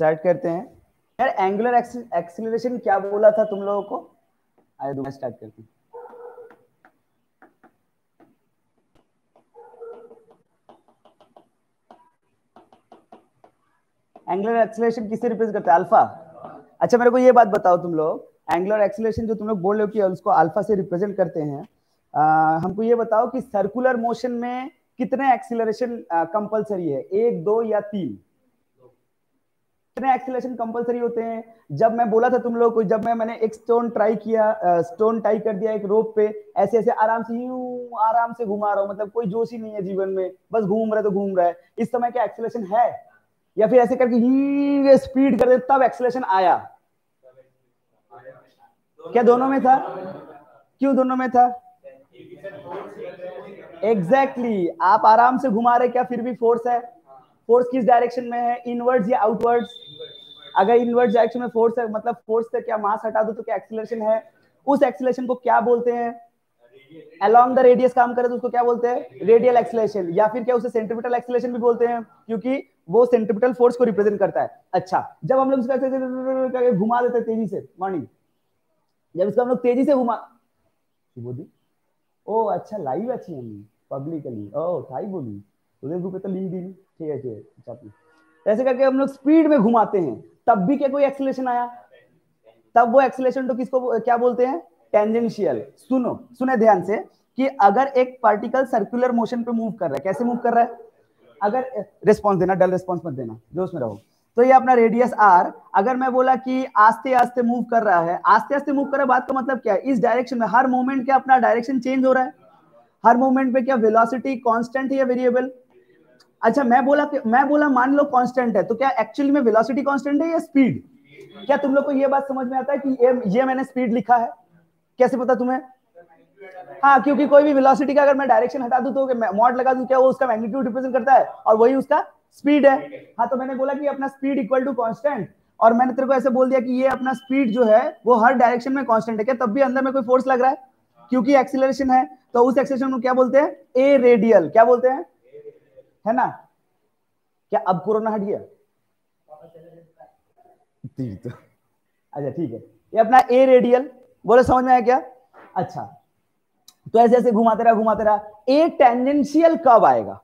Start करते हैं। यार एंगुलर एक्सीलरेशन क्या बोला था तुम लोगों को? आइए मैं स्टार्ट करती हूँ। एंगुलर एक्सीलरेशन किससे रिप्रेजेंट करता है? अल्फा। अच्छा मेरे को ये बात बताओ तुम लोग, एंगुलर एक्सीलरेशन जो तुम लोग बोल रहे हो कि उसको अल्फा से रिप्रेजेंट करते हैं, हमको ये बताओ कि सर्कुलर मोशन में कितने एक्सीलरेशन कंपलसरी है? 1, 2 या 3? कितने एक्सीलरेशन कंपलसरी होते हैं? जब मैं बोला था तुम लोग को, जब मैंने एक स्टोन ट्राई किया, स्टोन टाई कर दिया एक रोप पे, ऐसे ऐसे आराम से यूं आराम से घुमा रहा हूं, मतलब कोई जोश ही नहीं है जीवन में, बस घूम रहा है तो घूम रहा है, इस समय क्या एक्सीलरेशन है? या फिर ऐसे करके ही स्पीड कर दे तब एक्सीलरेशन आया? क्या दोनों में था? क्यों दोनों में था? एग्जैक्टली आप आराम से घुमा रहे, क्या फिर भी फोर्स है? फोर्स किस डायरेक्शन में है, इनवर्ड्स या आउटवर्ड्स? अगर इनवर्ड डायरेक्शन में फोर्स है, मतलब फोर्स से क्या मास हटा दो तो क्या एक्सीलरेशन है? उस एक्सीलरेशन को क्या बोलते हैं? अलोंग द रेडियस काम करे तो उसको क्या बोलते हैं? Radial acceleration. या फिर क्या उसे सेंट्रीपिटल एक्सीलरेशन भी बोलते हैं, क्योंकि वो सेंट्रीपिटल फोर्स को रिप्रेजेंट करता है। अच्छा, जब हम लोग इसका घुमा देते हैं तेजी से, मॉर्निंग, जब इसको हम लोग तेजी से घुमा, ओ अच्छा लाइव अच्छी हम पब्लिकली ओ थाई बोली उदय ग्रुप पे तो लिंक दी, ठीक है ठीक है। अच्छा ऐसे करके हम लोग स्पीड में घुमाते हैं, तब भी क्या कोई एक्सीलरेशन आया? तब वो एक्सीलरेशन तो किसको क्या बोलते हैं? टेंजेंशियल। सुनो सुने ध्यान से कि अगर एक पार्टिकल सर्कुलर मोशन पे मूव कर रहा है, कैसे मूव कर रहा है? अगर रिस्पॉन्स देना, डल रिस्पॉन्स मत देना, जोश में रहो। तो ये अपना रेडियस आर, अगर मैं बोला कि आस्ते आस्ते मूव कर रहा है, आस्ते आस्ते मूव कर रहा है, बात का मतलब क्या है? इस डायरेक्शन में हर मोमेंट क्या अपना डायरेक्शन चेंज हो रहा है? हर मोमेंट पे क्या वेलोसिटी कांस्टेंट है या वेरिएबल? अच्छा मैं बोला मान लो कांस्टेंट है, तो क्या एक्चुअली में वेलोसिटी कांस्टेंट है या स्पीड? क्या तुम लोग को ये बात समझ में आता है कि ये मैंने स्पीड लिखा है? कैसे पता तुम्हें? हाँ, क्योंकि कोई भी वेलोसिटी का अगर मैं डायरेक्शन हटा दूं तो मॉड लगा दूं, क्या वो उसका मैग्नीट्यूड रिप्रेजेंट करता है और वही उसका स्पीड है। हाँ, तो मैंने बोला कि अपना स्पीड इक्वल टू कांस्टेंट, और मैंने तेरे को ऐसे बोल दिया कि ये अपना स्पीड जो है वो हर डायरेक्शन में कांस्टेंट है, क्या तब भी अंदर में कोई फोर्स लग रहा है? क्योंकि एक्सीलरेशन है, तो उस एक्सीलरेशन को क्या बोलते हैं? A radial. क्या बोलते हैं? है ना? क्या अब कोरोना हट गया? अच्छा ठीक है, ये अपना ए रेडियल, बोले समझ में आया क्या? अच्छा, तो ऐसे ऐसे घुमाते रहा, ए टेंजेंशियल कब आएगा?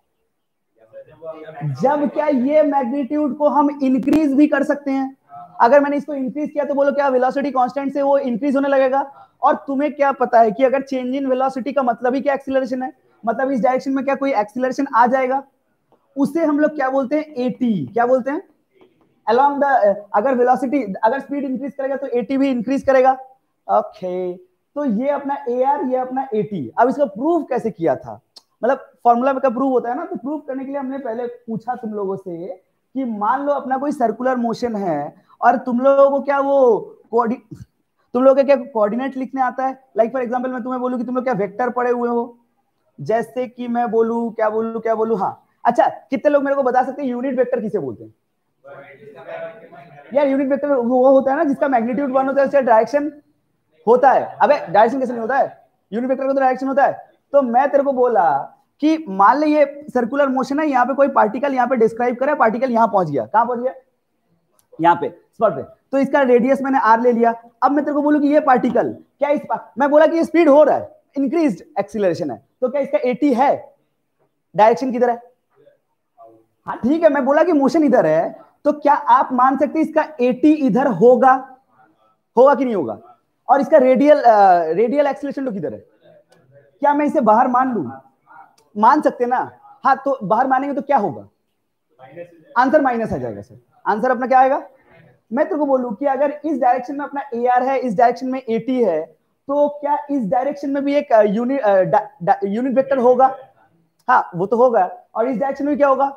जब क्या ये मैग्नीट्यूड को हम इंक्रीज भी कर सकते हैं। अगर मैंने इसको इंक्रीज किया तो बोलो क्या वेलोसिटी कांस्टेंट से वो इंक्रीज होने लगेगा? और तुम्हें क्या पता है कि अगर चेंज इन वेलोसिटी का मतलब ही क्या एक्सीलरेशन है, मतलब इस डायरेक्शन में क्या कोई एक्सीलरेशन आ जाएगा, उसे हम लोग क्या बोलते हैं? एटी। क्या बोलते हैं? अलोंग द, अगर वेलोसिटी, अगर स्पीड इंक्रीज करेगा तो एटी भी इंक्रीज करेगा। ओके, तो ये अपना ए आर, ये अपना एटी। अब इसका प्रूफ कैसे किया था? मतलब फॉर्मूला का प्रूफ होता है ना, तो प्रूफ करने के लिए हमने पहले पूछा तुम लोगों से कि मान लो अपना कोई सर्कुलर मोशन है और तुम लोगों को क्या वो तुम लोगों को क्या कोऑर्डिनेट लिखने आता है? लाइक फॉर एग्जांपल मैं तुम्हें बोलूं कि तुम लोग क्या वेक्टर पढ़े हुए हो, जैसे कि मैं बोलूं क्या बोलूं, हाँ अच्छा कितने लोग मेरे को बता सकते हैं यूनिट वेक्टर किसे बोलते हैं? यार यूनिट वेक्टर वो होता है ना जिसका मैग्नीट्यूड 1 होता है, उसका डायरेक्शन होता है। अबे डायरेक्शन कैसे नहीं होता है? यूनिट वेक्टर का तो डायरेक्शन होता है। तो मैं तेरे को बोला कि मान ले ये सर्कुलर मोशन है, यहाँ पे कोई पार्टिकल यहाँ पे डिस्क्राइब करे, पार्टिकल यहाँ पहुंच गया, कहाँ पहुंच गया? यहाँ पे स्पॉट पे, तो इसका रेडियस मैंने आर ले लिया। अब मैं तेरे को बोलूं कि ये पार्टिकल क्या मैं बोला कि ये स्पीड हो रहा है, इंक्रीज्ड एक्सीलरेशन है, तो क्या इसका 80 है? डायरेक्शन किधर है? हाँ ठीक है, मैं बोला कि मोशन इधर है, तो क्या आप मान सकते हैं इसका 80 इधर होगा? होगा कि नहीं होगा? और इसका रेडियल एक्सीलरेशन तो किधर है? क्या मैं इसे बाहर मान लूं? मान सकते ना? हाँ, तो बाहर मानेंगे तो क्या होगा? आंसर माइनस आ जाएगा सर। आंसर अपना क्या आएगा? मैं तेरे को बोलूं कि अगर इस डायरेक्शन में अपना ए आर है, इस डायरेक्शन में 80 है, तो क्या इस डायरेक्शन में भी एक यूनिट वेक्टर होगा? हाँ वो तो होगा। और इस डायरेक्शन में क्या होगा?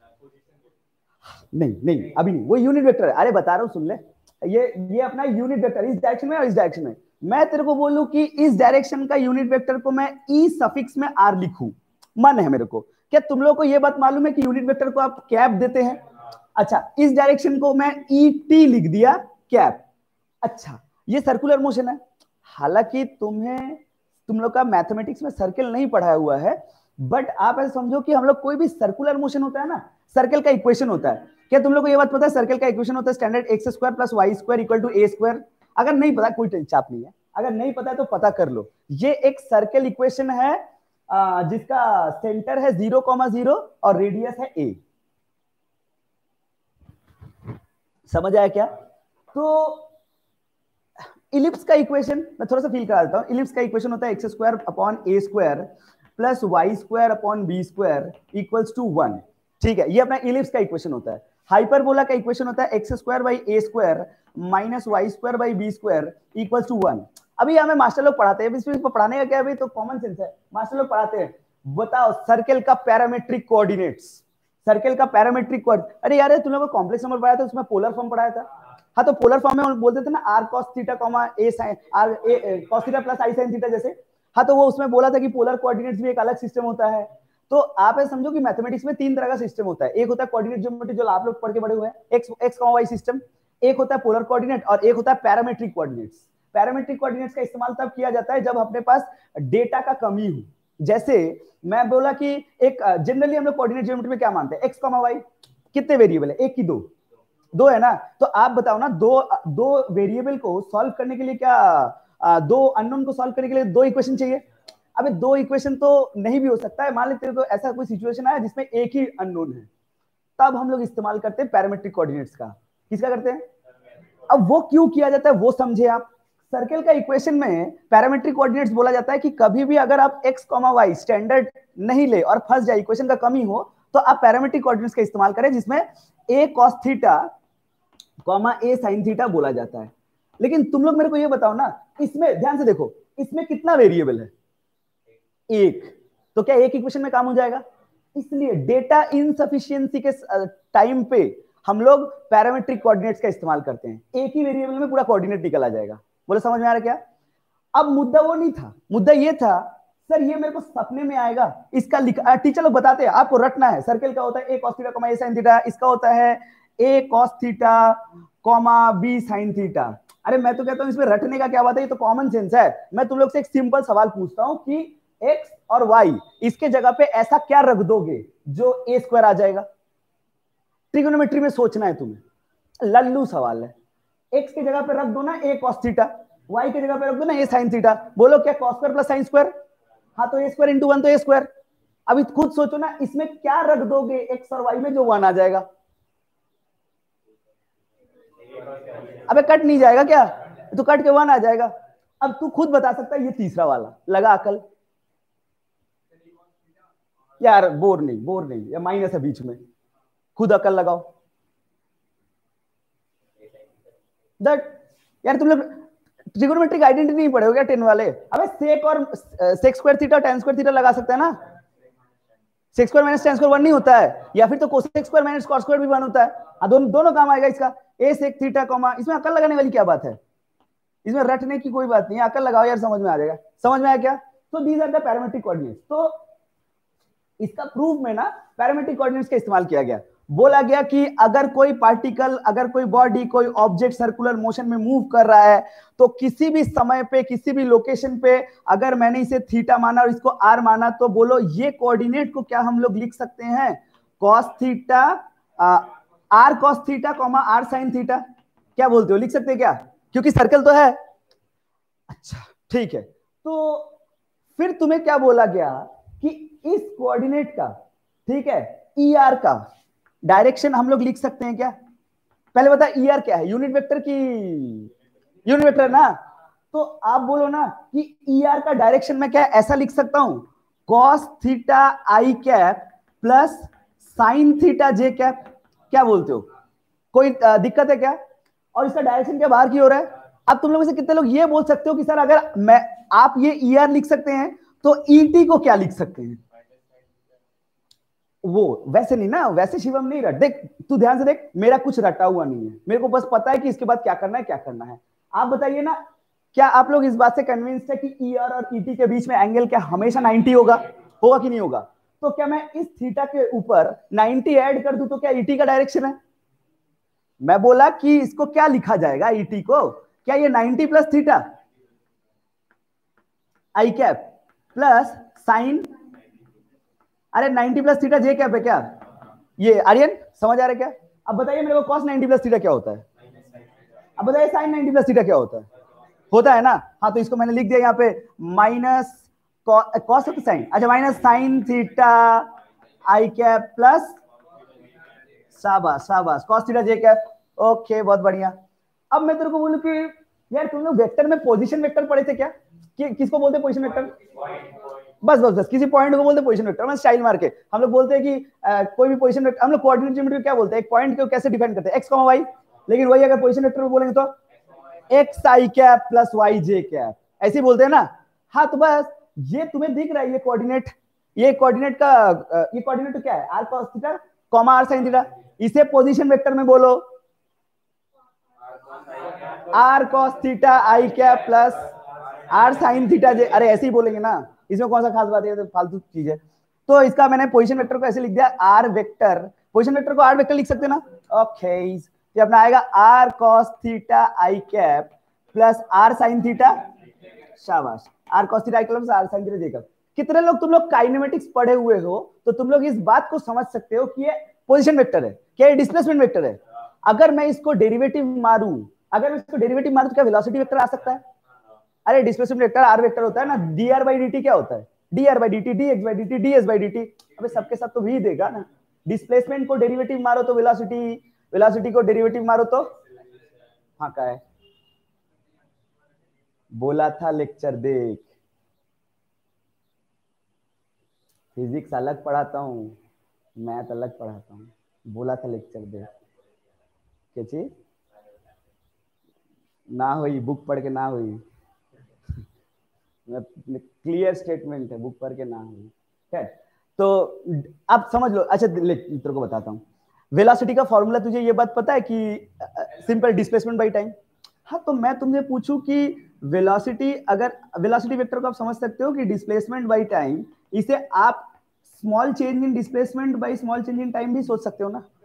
नहीं नहीं अभी नहीं, वो यूनिट वेक्टर है। अरे बता रहा हूं सुन ले, ये अपना यूनिट वेक्टर इस डायरेक्शन में और इस डायरेक्शन में। मैं तेरे को बोलूं कि इस डायरेक्शन का यूनिट वेक्टर को मैं ई सफिक्स में आर लिखूं, मन है मेरे को। क्या तुम लोगों को यह बात मालूम है कि यूनिट वेक्टर को आप कैप देते हैं? अच्छा, इस डायरेक्शन को मैं ई टी लिख दिया, कैप। अच्छा, ये सर्कुलर मोशन है। हालांकि तुम लोग का मैथमेटिक्स में सर्कल नहीं पढ़ाया हुआ है, बट आप ऐसे समझो कि हम लोग कोई भी सर्कुलर मोशन होता है ना, सर्कल का इक्वेशन होता है। क्या तुम लोग को ये बात पता है सर्कल का इक्वेशन होता है standard X square plus Y square equal to A square? अगर नहीं पता कोई चाप नहीं है, अगर नहीं पता है तो पता कर लो। ये एक सर्कल इक्वेशन है जिसका सेंटर है 0,0 और रेडियस है a। समझ आया क्या? तो इलिप्स का इक्वेशन मैं थोड़ा सा फील करा देता हूं। इलिप्स का इक्वेशन होता है X square upon A square plus Y square upon B square equals to 1। ठीक है, ये अपना इलिप्स का इक्वेशन होता है। हाइपरबोला का इक्वेशन होता है X square by A square minus Y square by B square equals to 1। अभी हमें मास्टर लोग पढ़ाते हैं, इसमें पढ़ाने का क्या है, तो कॉमन सेंस है। मास्टर लोग पढ़ाते हैं, बताओ सर्कल का पैरामेट्रिक कोऑर्डिनेट्स, सर्कल का पैरामेट्रिक कोऑर्डिनेट। अरे यार तुम लोगों को कॉम्प्लेक्स नंबर पढ़ाया था, उसमें पोलर फॉर्म पढ़ाया था। हाँ, तो पोलर फॉर्म में बोलते थे ना R cos theta comma A sine R A cos theta plus I sine theta जैसे। हाँ, तो वो उसमें बोला था कि पोलर कोऑर्डिनेट्स भी एक अलग सिस्टम होता है। तो आप ऐसे समझो कि मैथमेटिक्स में 3 तरह का सिस्टम होता है। एक होता है कोऑर्डिनेट ज्योमेट्री जो आप लोग पढ़ के बड़े हुए हैं, एक्स कॉमा वाई सिस्टम। एक होता है पोलर कोऑर्डिनेट और एक होता है पैरामेट्रिक कोऑर्डिनेट्स। पैरामेट्रिक कोऑर्डिनेट्स का इस्तेमाल तब किया जाता है जब अपने पास डेटा का कमी हो। जैसे मैं बोला कि एक जनरली हम लोग कोऑर्डिनेट ज्योमेट्री में क्या मानते हैं, एक्स कॉमा वाई कितने वेरिएबल है, एक की दो है ना। तो आप बताओ ना, दो वेरिएबल को सॉल्व करने के लिए क्या दो अननोन को सॉल्व करने के लिए 2 इक्वेशन चाहिए? अबे 2 इक्वेशन तो नहीं भी हो सकता है। मान ले तेरे को ऐसा कोई सिचुएशन आया जिसमें एक ही अननोन है, तब हम लोग इस्तेमाल करते हैं पैरामेट्रिक कोऑर्डिनेट्स का। किसका करते हैं? अब वो क्यों किया जाता है वो समझे आप। सर्कल का इक्वेशन में पैरामेट्रिक कोऑर्डिनेट्स बोला जाता है कि कभी भी अगर आप एक्स कॉमा वाई स्टैंडर्ड नहीं ले और फंस जाए, इक्वेशन का कमी हो, तो आप पैरामेट्रिक कोऑर्डिनेट्स का इस्तेमाल करें जिसमें A cos theta comma A sine theta बोला जाता है। लेकिन तुम लोग मेरे को ये बताओ ना, इसमें ध्यान से देखो, इसमें कितना वेरिएबल है? एक। तो क्या एक इक्वेशन में काम हो जाएगा? इसलिए डेटा इनसफिशिएंसी के टाइम पे हम लोग पैरामेट्रिक कोऑर्डिनेट्स का इस्तेमाल करते हैं। एक ही वेरिएबल में पूरा कोऑर्डिनेट निकल आ जाएगा। बोले समझ में आ रहा क्या? अब मुद्दा वो नहीं था, मुद्दा ये था सर ये मेरे को सपने में आएगा, इसका टीचर लोग बताते हैं आपको रटना है। सर्कल का होता है A cos theta comma A sine theta, इसका होता है A cos theta comma B sine theta. अरे मैं तो कहता हूं इसमें रटने का क्या बात है, ये तो कॉमन सेंस है। मैं तुम लोग से एक सिंपल सवाल पूछता हूं कि एक्स और वाई इसके जगह पे ऐसा क्या रख दोगे जो ए स्क्वायर आ जाएगा? ट्रिगोनोमेट्री में सोचना है तुम्हें, लल्लू सवाल है। एक्स की जगह पे रख दो ना ए कॉस थीटा, वाई की जगह पे रख दो ना ए साइन थीटा। बोलो क्या cos square plus sine square? हाँ, तो ए स्क्वायर इंटू 1 तो ए स्क्वायर। अभी खुद सोचो ना, इसमें क्या रख दोगे एक्स और वाई में जो 1 आ जाएगा? अबे कट नहीं जाएगा क्या? तो कट के 1 आ जाएगा। अब तू खुद बता सकता है, ये तीसरा वाला लगा अकल यार, बोर नहीं, या माइनस है बीच में, खुद अकल लगाओ। दैट यार तुम लोग ट्रिगोनोमेट्रिक आइडेंटिटी नहीं पढ़े हो क्या 10 वाले? अबे सेक और sec square theta tan square theta लगा सकते हैं ना। Sec square minus tan square 1 नहीं होता है, या फिर तो cosec square minus cos square भी 1 होता है। दोनों काम आएगा इसका। ए सेक थीटा कॉमा, इसमें अकल लगाने वाली क्या बात है? इसमें रटने की कोई बात नहीं है, अकल लगाओ यार, समझ में आ जाएगा। समझ में आया क्या? तो these are the parametric coordinates. तो इसका प्रूफ में ना पैरामेट्रिक कोऑर्डिनेट्स का इस्तेमाल किया गया। बोला गया कि अगर कोई पार्टिकल, अगर कोई बॉडी, कोई ऑब्जेक्ट सर्कुलर मोशन में मूव कर रहा है, तो किसी भी समय पे, किसी भी लोकेशन पे अगर मैंने इसे थीटा माना और इसको आर माना, तो बोलो ये कोऑर्डिनेट को क्या हम लोग लिख सकते हैं? Cos theta R cos theta comma R sine theta. क्या बोलते हो, लिख सकते हैं क्या? क्योंकि सर्कल तो है। अच्छा ठीक है, तो फिर तुम्हें क्या बोला गया कि इस कोऑर्डिनेट का, ठीक है, ई आर का डायरेक्शन हम लोग लिख सकते हैं क्या? पहले बता ई आर क्या है, यूनिट वेक्टर की यूनिट वेक्टर ना। तो आप बोलो ना कि ई आर का डायरेक्शन में क्या ऐसा लिख सकता हूं, कॉस थीटा आई कैप प्लस साइन थीटा जे कैप। क्या बोलते हो, कोई दिक्कत है क्या? और इसका डायरेक्शन क्या बाहर की हो रहा है? अब तुम लोगों से कितने लोग ये बोल सकते हो कि सर अगर मैं आप ये ई आर लिख सकते हैं तो ईटी को क्या लिख सकते हैं? वो वैसे नहीं ना, वैसे शिवम नहीं रट। देख तू ध्यान से देख, मेरा कुछ रटा हुआ नहीं है, मेरे को बस पता है कि इसके बाद क्या करना है, क्या करना है। आप बताइए ना, क्या आप लोग इस बात से कन्विंस्ड है कि ई आर और ईटी के बीच में एंगल क्या हमेशा 90 होगा? होगा कि नहीं होगा? तो क्या मैं इस थीटा के ऊपर 90 ऐड कर दूं तो क्या ईटी का डायरेक्शन है? मैं बोला कि इसको क्या लिखा जाएगा ईटी को, क्या ये 90 प्लस थीटा आई कैप प्लस साइन अरे 90 प्लस थीटा जे कैप है क्या? ये आर्यन समझ आ रहा है क्या? अब बताइए मेरे को कॉस 90 प्लस थीटा क्या होता है? अब बताइए साइन 90 प्लस थीटा क्या होता है? होता है ना? हाँ, तो इसको मैंने लिख दिया यहाँ पे माइनस कॉस ऑफ साइन, अच्छा माइनस साइन थीटा आई कैप प्लस, शाबाश शाबाश, कॉस थीटा जे कैप। ओके, बहुत बढ़िया। अब मैं तेरे को बोलूं कि यार तुम लोग वेक्टर में पोजीशन वेक्टर पढ़े थे क्या? किसको बोलते हैं पोजीशन वेक्टर? बस बस बस, किसी पॉइंट को बोलते हैं पोजीशन वेक्टर। मैं स्टाइल मार के हम लोग बोलते हैं कि कोई भी पोजीशन वेक्टर, हम लोग कोऑर्डिनेट ज्योमेट्री क्या बोलते हैं, एक पॉइंट को कैसे डिफाइन करते हैं, एक्स कॉमा वाई। लेकिन वही अगर पोजीशन वेक्टर में बोलेंगे तो X I cap plus Y J cap, ऐसे ही बोलते हैं ना। हाँ, तो बस ये तुम्हें दिख रहा है, ये कोऑर्डिनेट, ये कोऑर्डिनेट का ये कोऑर्डिनेट तो क्या है, R cos theta comma R sine theta. इसे पोजीशन वेक्टर में बोलो R cos theta I cap plus are sine theta J. अरे ऐसे ही बोलेंगे ना, इसमें कौन सा खास बात है, तो फालतू चीज है। तो इसका मैंने पोजीशन वेक्टर को ऐसे लिख दिया आर वेक्टर, पोजीशन वेक्टर को आर वेक्टर लिख सकते हैं ना। ओके, ये अपना आएगा R cos theta I cap plus are sine theta, शाबाश, R cos theta I cap plus are sine theta J cap. कितने लोग तुम लोग काइनेमेटिक्स पढ़े हुए हो, तो तुम लोग इस बात को समझ सकते हो कि ये पोजीशन वेक्टर है, क्या ये डिस्प्लेसमेंट वेक्टर है। अगर मैं इसको डेरिवेटिव मारूं, अगर मैं इसको डेरिवेटिव मारूं तो क्या वेलोसिटी वेक्टर आ सकता है? अरे डिस्प्लेसमेंट वेक्टर आर वेक्टर होता है ना, dr बाई dt क्या होता है, dr by dt, dx by dt, ds by dt। अबे सबके साथ तो v देगा ना। डिस्प्लेसमेंट को डेरिवेटिव मारो तो वेलोसिटी, वेलोसिटी को डेरिवेटिव मारो तो, हाँ क्या है, बोला था लेक्चर देख, फिजिक्स अलग पढ़ाता हूँ, मैथ अलग पढ़ाता हूँ, बोला था लेक्चर देख। क्या चीज ना हुई, बुक पढ़ के ना हुई, क्लियर स्टेटमेंट है, बुक पढ़ के ना हुई है। तो आप समझ लो। अच्छा तेरे को बताता हूँ, वेलोसिटी का फॉर्मूला तुझे ये बात पता है कि सिंपल डिस्प्लेसमेंट बाई टाइम। हाँ, तो मैं तुमसे पूछूं कि वेलोसिटी, अगर वेलोसिटी वेक्टर को आप समझ सकते हो कि डिस्प्लेसमेंट बाई टाइम, इसे आप small change in displacement by small change in time भी सोच सकते हो ना।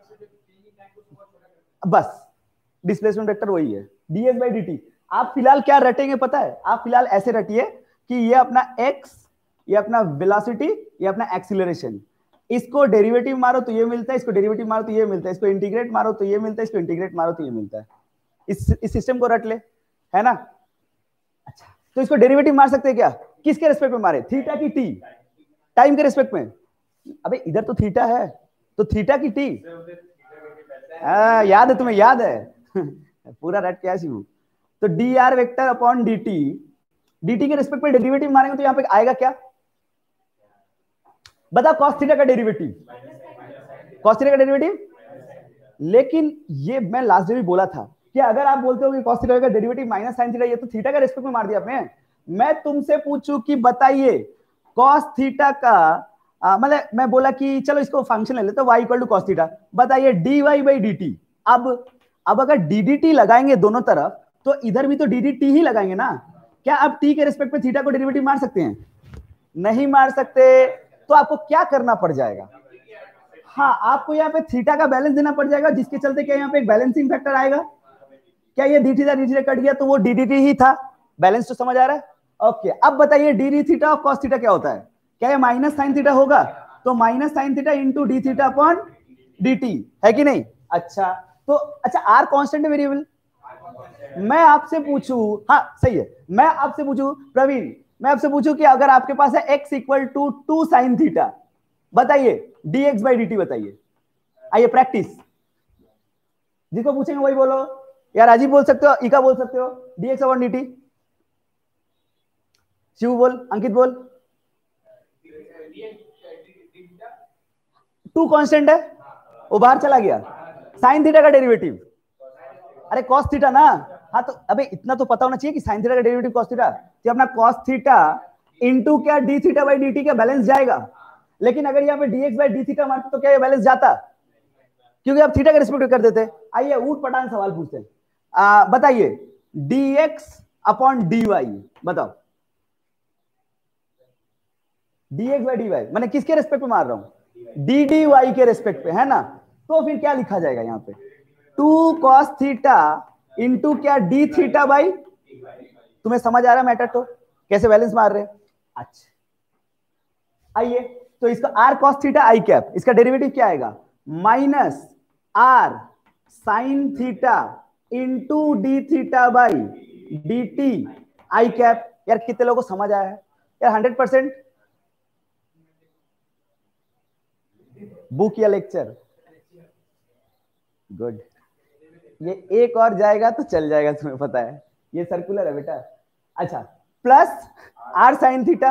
बस डिस्प्लेसमेंट वेक्टर वही है, ds बाई dt। आप फिलहाल क्या रटेंगे पता है, आप फिलहाल ऐसे रटिए कि ये अपना x, ये अपना वेलोसिटी, ये अपना एक्सीलरेशन, इसको डेरिवेटिव मारो तो ये मिलता है, इसको डेरिवेटिव मारो तो ये मिलता है, इसको इंटीग्रेट मारो तो ये मिलता है, इसको इंटीग्रेट मारो तो ये मिलता है। इस सिस्टम को रट ले, है ना। अच्छा, तो इसको डेरिवेटिव मार सकते हैं क्या? किसके रेस्पेक्ट में मारे, थीटा की टी, टाइम के रेस्पेक्ट में। अबे इधर तो थीटा है, तो थीटा की टी, याद है तुम्हें, याद है पूरा रट क्या शिव। तो D are vector upon D T, D T के रेस्पेक्ट में डेरिवेटिव मारेंगे तो यहाँ पे आएगा क्या, बता, कॉस थीटा का डेरिवेटिव, कॉस थीटा का डेरिवेटिव। लेकिन ये मैं लास्ट डे भी बोला था कि अगर आप बोलते हो कि कॉस थीटा का डेरिवेटिव माइनस साइन थीटा, ये तो थीटा का रेस्पेक्ट में मार दिया आपने। मैं तुमसे पूछूं कि बताइए कॉस थीटा का मतलब मैं बोला कि चलो इसको फंक्शन ले लेते, y equal to cos theta, बताइए dy बाई dt। अब अगर ddt लगाएंगे दोनों तरफ तो इधर भी तो ddt ही लगाएंगे ना। क्या आप t के रिस्पेक्ट में थीटा को डेरिवेटिव मार सकते हैं? नहीं मार सकते। तो आपको क्या करना पड़ जाएगा, हाँ आपको यहाँ पे थीटा का बैलेंस देना पड़ जाएगा, जिसके चलते क्या यहाँ पे एक बैलेंसिंग फैक्टर आएगा। क्या ये डी थीटा कट गया तो वो डी डी टी ही था, बैलेंस तो समझ आ रहा है। ओके, अब बताइए डी डी थीटा और कॉस थीटा क्या होता है, क्या ये माइनस साइन थीटा होगा? तो minus sine theta into D theta upon D T, है कि नहीं। अच्छा, तो अच्छा आर कांस्टेंट है वेरिएबल। मैं आपसे पूछूं, हाँ सही है, मैं आपसे पूछूं प्रवीण, मैं आपसे पूछूं कि अगर आपके पास है x equal to 2 sine theta, बताइए dx बाई dt बताइए। आइए प्रैक्टिस, जिसको पूछेंगे वही बोलो। यार राजीव बोल सकते हो, इका बोल सकते हो, dx अपॉन dt। शिव बोल, अंकित बोल। 2 कांस्टेंट है, वो बाहर चला गया, साइन थीटा का डेरिवेटिव, अरे कॉस थीटा ना। हाँ तो अबे इतना तो पता होना चाहिए कि साइन थीटा का डेरिवेटिव कॉस थीटा, तो अपना कॉस थीटा इनटू क्या d theta by D t का बैलेंस जाएगा। लेकिन अगर यहाँ पे dx बाई डी थीटा मारते तो क्या ये बैलेंस जाता, क्योंकि आप थीटा का रिस्पेक्ट कर देते। आइए ऊट पटांग सवाल पूछते हैं, बताइए dx अपॉन dy, बताओ dx बाई dy मैंने किसके रेस्पेक्ट पे मार रहा हूं, डी डी वाई के रेस्पेक्ट पे, है ना। तो फिर क्या लिखा जाएगा यहाँ पे, 2 कॉस थीटा इंटू क्या डी थीटा बाई, तुम्हें समझ आ रहा है मैटर तो कैसे बैलेंस मार रहे हैं। अच्छा आइए तो इसका आर कॉस थीटा आई कैप, इसका डेरिवेटिव क्या आएगा? Minus r sine theta into D theta by D t i cap. यार कितने लोगों को समझ आया है यार? 100% बुक या लेक्चर? गुड। ये एक और जाएगा तो चल जाएगा, तुम्हें पता है ये सर्कुलर है बेटा। अच्छा, प्लस आर साइन थीटा,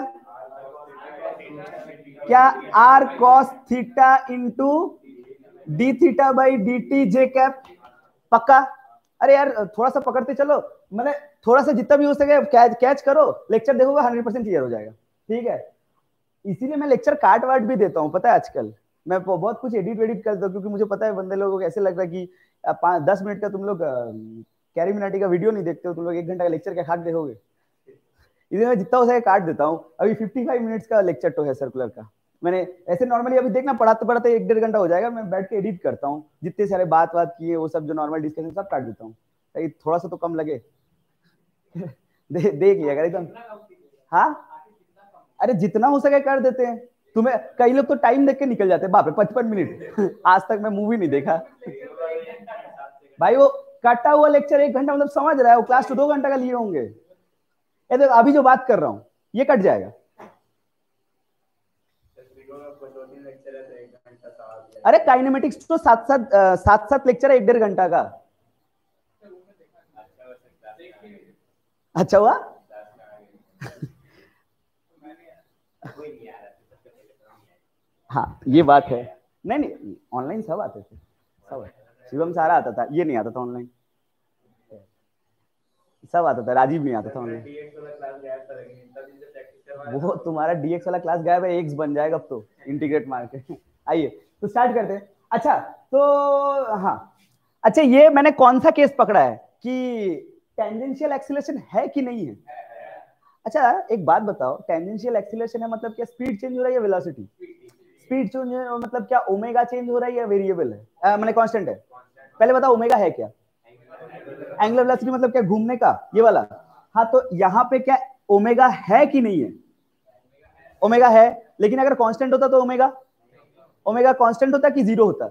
क्या r cos theta into D theta by D t j cap. पक्का? अरे यार थोड़ा सा पकड़ते चलो, मैंने थोड़ा सा जितना भी हो सके कैच करो, लेक्चर देखोगे 100% क्लियर हो जाएगा। ठीक है, इसीलिए मैं लेक्चर काट वाट भी देता हूँ, पता है आजकल मैं बहुत कुछ एडिट वेडिट करता हूँ, क्योंकि मुझे पता है बंदे लोगों को ऐसे लगता है कि 10 मिनट का तुम लोग कैरी मिनाटी का वीडियो नहीं देखते हो, तुम लोग 1 घंटा का लेक्चर क्या खाक देखोगे। इसलिए मैं जितना हो सके काट देता हूँ। अभी 55 मिनट्स का लेक्चर तो है सर्कुलर का। मैंने ऐसे नॉर्मली अभी देखना पढ़ाते पढ़ाते 1-1.5 घंटा हो जाएगा, मैं बैठ के एडिट करता हूँ, जितने सारे बात किए वो सब जो नॉर्मल डिस्कशन सब काट देता हूँ, ताकि थोड़ा सा तो कम लगे। देखिए अगर एकदम, हाँ अरे जितना हो सके कर देते हैं। तुम्हें कई लोग तो टाइम देख के निकल जाते हैं, बाप रे 55 मिनट आज तक मैं मूवी नहीं देखा भाई। वो कटा हुआ लेक्चर 1 घंटा मतलब समझ रहा है, वो क्लास तो 2 घंटा का लिए होंगे। ये देखो अभी जो बात कर रहा हूँ ये कट जाएगा। अरे काइनेमेटिक्स तो 7-7 लेक्चर है 1-1.5 घंटा का। अच्छा हुआ हाँ ये बात है। नहीं नहीं ऑनलाइन सब आते थे, सब शिवम सारा आता था, ये नहीं आता था ऑनलाइन, सब आता था, राजीव नहीं आता था ऑनलाइन। वो तुम्हारा डीएक्स वाला क्लास गायब है, एक्स बन जाएगा अब तो इंटीग्रेट मार के। आइए तो स्टार्ट करते हैं। अच्छा तो हाँ, अच्छा ये मैंने कौन सा केस पकड़ा है कि टेंजेंशियल एक्सीलरेशन है कि नहीं है। अच्छा एक बात बताओ, टेंजेंशियल एक्सीलरेशन है मतलब क्या स्पीड चेंज हो रहा है या वेलोसिटी? स्पीड चेंज मतलब क्या ओमेगा चेंज हो रहा है या वेरिएबल है, माने कांस्टेंट है? पहले बताओ ओमेगा है क्या? एंगुलर वेलोसिटी मतलब क्या, घूमने का ये वाला। हाँ तो यहाँ पे क्या ओमेगा है कि नहीं है? ओमेगा है, लेकिन अगर कांस्टेंट होता तो ओमेगा, ओमेगा कांस्टेंट होता कि जीरो होता?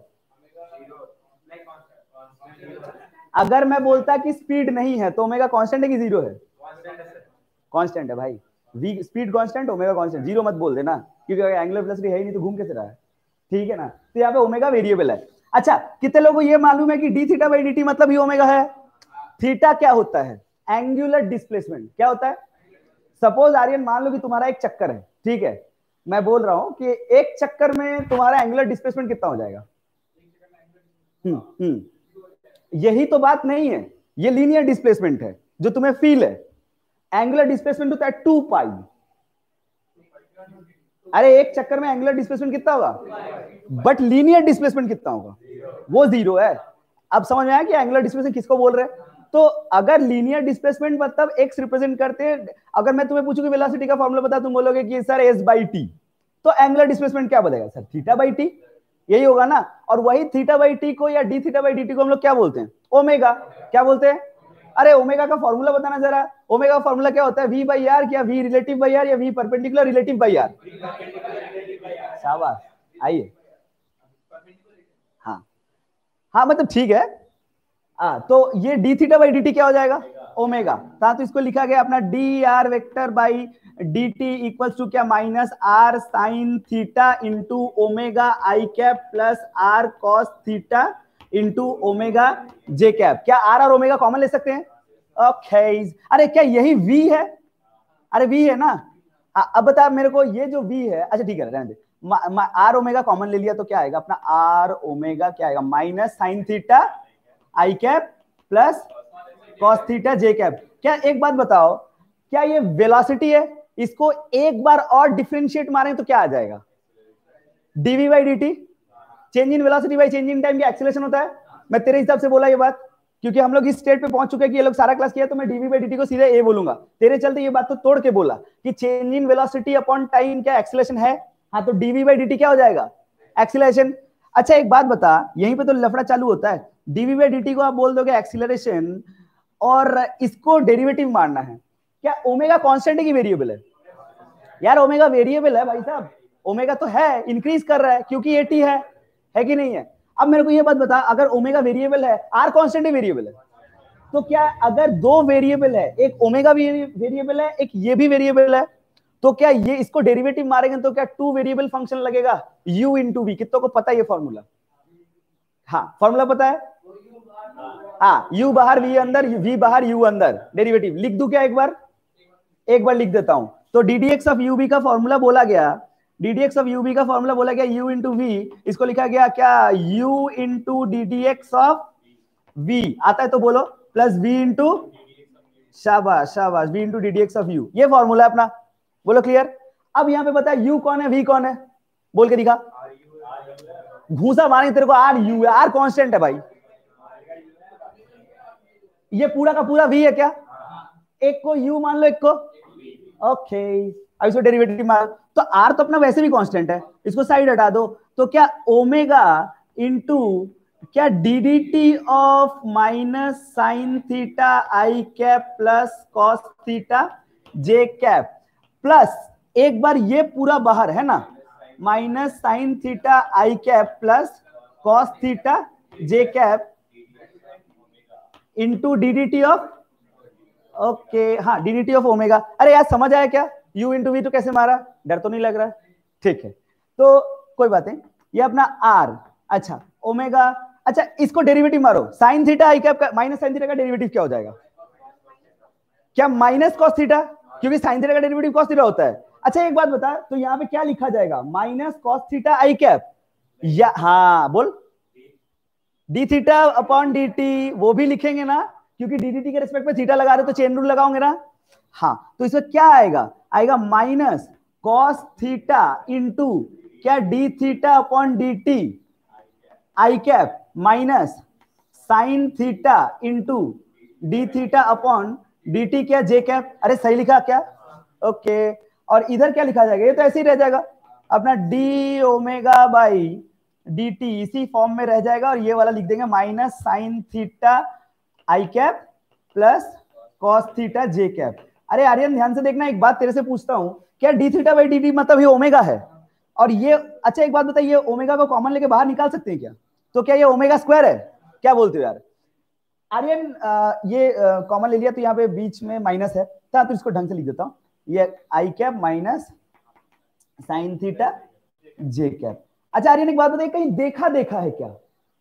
अगर मैं बोलता कि स्पीड नहीं है तो ओमेगा कांस्टेंट है कि जीरो है? कांस्टेंट है भाई। v speed constant, omega constant, zero मत बोल देना, क्योंकि अगर एंगुलर वेलोसिटी है ही नहीं तो घूम कैसे रहा है। ठीक है ना, तो यहाँ पे ओमेगा वेरिएबल है। अच्छा कितने लोगों को ये मालूम है कि d theta by D t मतलब ही ओमेगा है? थीटा क्या होता है? Angular displacement. क्या होता है? सपोज आर्यन मान लो कि तुम्हारा एक चक्कर है, ठीक है, मैं बोल रहा हूं कि एक चक्कर में तुम्हारा एंगुलर डिस्प्लेसमेंट कितना हो जाएगा? यही तो बात नहीं है, ये लीनियर डिस्प्लेसमेंट है जो तुम्हें फील है। एंगुलर डिस्प्लेसमेंट होता है 2 पाई। अरे एक चक्कर में एंगुलर डिस्प्लेसमेंट कितना होगा, बट लीनियर डिस्प्लेसमेंट कितना होगा? वो जीरो है। अब समझ में आया कि एंगुलर डिस्प्लेसमेंट किसको बोल रहे हैं? तो अगर लीनियर डिस्प्लेसमेंट मतलब एक्स रिप्रेजेंट करते हैं, अगर मैं तुम्हें पूछूं कि वेलोसिटी का फॉर्मूला बता, तुम बोलोगे कि सर एस बाई टी, तो एंगुलर डिस्प्लेसमेंट क्या बनेगा सर? थीटा बाई टी, यही होगा ना। और वही थीटा बाई टी को या d theta by D t को हम लोग क्या बोलते हैं? ओमेगा। क्या बोलते हैं? अरे ओमेगा का फॉर्मूला बताना जरा। ओमेगा का फॉर्मूला क्या होता है? वी बाई आर, क्या वी रिलेटिव बाई आर या v perpendicular relative by r? शाबाश, आइए। हाँ हाँ मतलब ठीक है। तो ये d theta by D t क्या हो जाएगा? ओमेगा। तो इसको लिखा गया अपना d are vector by D T equals to क्या, minus r sine theta into omega i cap plus r cos theta into omega j cap. क्या आर और ओमेगा कॉमन ले सकते हैं? ओके। अरे क्या यही वी है? अरे वी है ना। अब बता मेरे को, ये जो वी है, अच्छा ठीक है रहने दे, आर ओमेगा कॉमन ले लिया तो क्या आएगा अपना? आर ओमेगा क्या आएगा? माइनस साइन थीटा आई कैप प्लस कॉस थीटा जे कैप। क्या एक बात बताओ, क्या ये वेलोसिटी है? इसको एक बार और डिफरेंशिएट मारें तो क्या आ जाएगा? D v by D t. Change in velocity by change in time का एक्सीलरेशन होता है। मैं तेरे हिसाब से बोला ये बात, क्योंकि हम लोग इस स्टेट पे पहुंच चुके हैं कि ये लोग सारा क्लास किया, तो मैं डीवी बाई डी टी को सीधे ए बोलूंगा। तेरे चलते ये बात तो तोड़ के बोला कि change in velocity upon time क्या एक्सीलरेशन है। हाँ तो डीवी बाई डी टी क्या हो जाएगा? एक्सीलरेशन। अच्छा एक बात बता, यहीं पे तो लफड़ा चालू होता है। डीवी बाई डी टी को आप बोल दोगे एक्सीलरेशन, और इसको डेरिवेटिव मारना है। क्या ओमेगा कांस्टेंट है कि वेरिएबल है? यार ओमेगा वेरिएबल है भाई साहब, ओमेगा तो है, इंक्रीज कर रहा है क्योंकि ये टी है कि नहीं है। अब मेरे को ये बात बता, अगर ओमेगा वेरिएबल है, आर कांस्टेंट वेरिएबल है, तो क्या अगर दो वेरिएबल है, एक ओमेगा वेरिएबल है, एक ये भी वेरिएबल है, तो क्या ये इसको डेरिवेटिव मारेंगे तो क्या टू वेरिएबल फंक्शन लगेगा, u इंटू वी। कितनों को पता है ये फॉर्मूला? हाँ फॉर्मूला पता है। हाँ u बाहर v अंदर, v बाहर u अंदर, डेरिवेटिव लिख दूं क्या? एक बार लिख देता हूं। तो ddx ऑफ ub का फॉर्मूला बोला गया, ddx ऑफ ub का फॉर्मूला बोला गया u इंटू वी, इसको लिखा गया क्या, u into ddx of v, आता है तो बोलो, प्लस v इंटू, शाबाश शाबाश, v into ddx of u, ये फॉर्मूला है अपना, बोलो क्लियर। अब यहाँ पे बता u कौन है, v कौन है, बोल के दिखा। घूसा मारेंगे तेरे को, आर यू है, आर कांस्टेंट है भाई, ये पूरा का पूरा v है क्या, एक को u मान लो, एक को ओके, अब इसको डेरिवेटिव मान, तो r तो अपना वैसे भी कांस्टेंट है, इसको साइड हटा दो, तो क्या ओमेगा इंटू क्या ddT of minus sine theta I cap plus cos theta J cap, plus एक बार ये पूरा बाहर है ना, minus sine theta I cap plus cos theta J cap into ddT of, okay हाँ ddT ऑफ ओमेगा। अरे यार समझ आया क्या, u इंटू वी तो कैसे मारा, डर तो नहीं लग रहा? ठीक है, तो कोई बात नहीं, ये अपना r, अच्छा ओमेगा, अच्छा इसको डेरिवेटिव मारो, साइन थीटा आई कैप का माइनस साइन थीटा का डेरिवेटिव क्या हो जाएगा, क्या माइनस कॉस थीटा, क्योंकि साइन थीटा का डेरिवेटिव कॉस थीटा होता है। अच्छा एक बात बता, तो यहाँ पे क्या लिखा जाएगा, माइनस कॉस थीटा आई कैप, या हाँ बोल, d theta upon D t, वो भी लिखेंगे ना, क्योंकि डी के रिस्पेक्ट में थीटा लगा रहे तो चेन रूल लगाओगे ना। हाँ तो इसमें क्या आएगा, आएगा माइनस कॉस थीटा इंटू क्या d theta upon D t i cap minus sine theta into D theta upon D t क्या जे कैप। अरे सही लिखा क्या, ओके। और इधर क्या लिखा जाएगा, ये तो ऐसे ही रह जाएगा अपना D omega by D t, इसी फॉर्म में रह जाएगा, और ये वाला लिख देंगे माइनस साइन थीटा आई कैप प्लस कॉस थीटा जे कैप। अरे आर्यन ध्यान से देखना, एक बात तेरे से पूछता हूं, क्या d theta by D t मतलब ये ओमेगा है, और ये, अच्छा एक बात बताइए, ओमेगा को कॉमन लेके बाहर निकाल सकते हैं क्या, तो क्या ये ओमेगा स्क्वायर है, क्या बोलते हो यार आर्यन? ये कॉमन ले लिया तो यहाँ पे बीच में माइनस है, तो इसको ढंग से लिख देता हूं, ये i cap minus sine theta J cap. अच्छा आर्यन एक बात बताइए, कहीं देखा देखा है क्या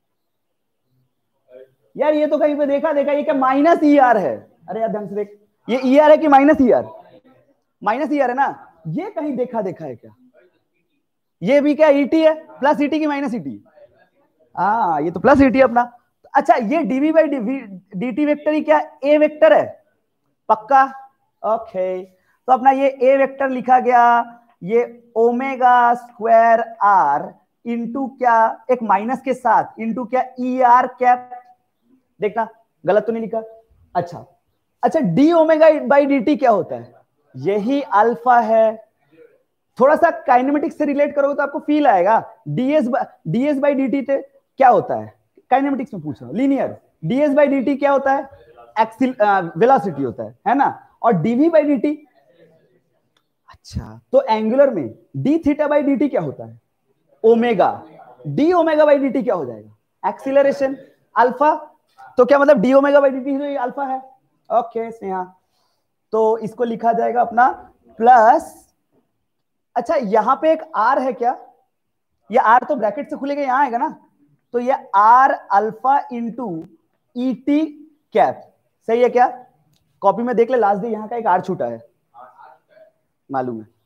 यार, ये तो कहीं पे देखा देखा, ये क्या माइनस ई आर है, अरे यार ढंग से देख, ये ई आर है कि minus e r, minus e r है ना, ये कहीं देखा देखा है क्या, ये भी क्या ईटी है, प्लस ईटी की माइनस ईटी, हाँ ये तो प्लस ईटी अपना। अच्छा ये डीवी बाई डी वेक्टर ही क्या ए वेक्टर है, पक्का, ओके। तो अपना ये ए वेक्टर लिखा गया, ये ओमेगा स्क्वायर आर इंटू क्या एक माइनस के साथ इंटू क्या ई आर कैप, देखना गलत तो नहीं लिखा। अच्छा अच्छा d omega by D t क्या होता है, यही अल्फा है, थोड़ा सा काइनेमेटिक्स से रिलेट करोगे तो आपको फील आएगा। डीएस बाई डी टी क्या होता है, काइनेमेटिक्स में पूछ रहा हूं, linear, d s by D t क्या होता है, वेलोसिटी होता है ना, और डीवी बाई डी टी, अच्छा तो एंगुलर में d theta by D t क्या होता है, omega, d omega by D t क्या हो जाएगा, एक्सीलरेशन अल्फा, तो क्या मतलब d omega by D t alpha है, ओके स्नेहा, तो इसको लिखा जाएगा अपना प्लस, अच्छा यहां पे एक आर है क्या, ये आर तो ब्रैकेट से खुलेगा, यहां आएगा ना, तो ये r alpha into E T cap, सही है क्या, कॉपी में देख ले लास्ट डे, यहां का एक आर छूटा है, मालूम है,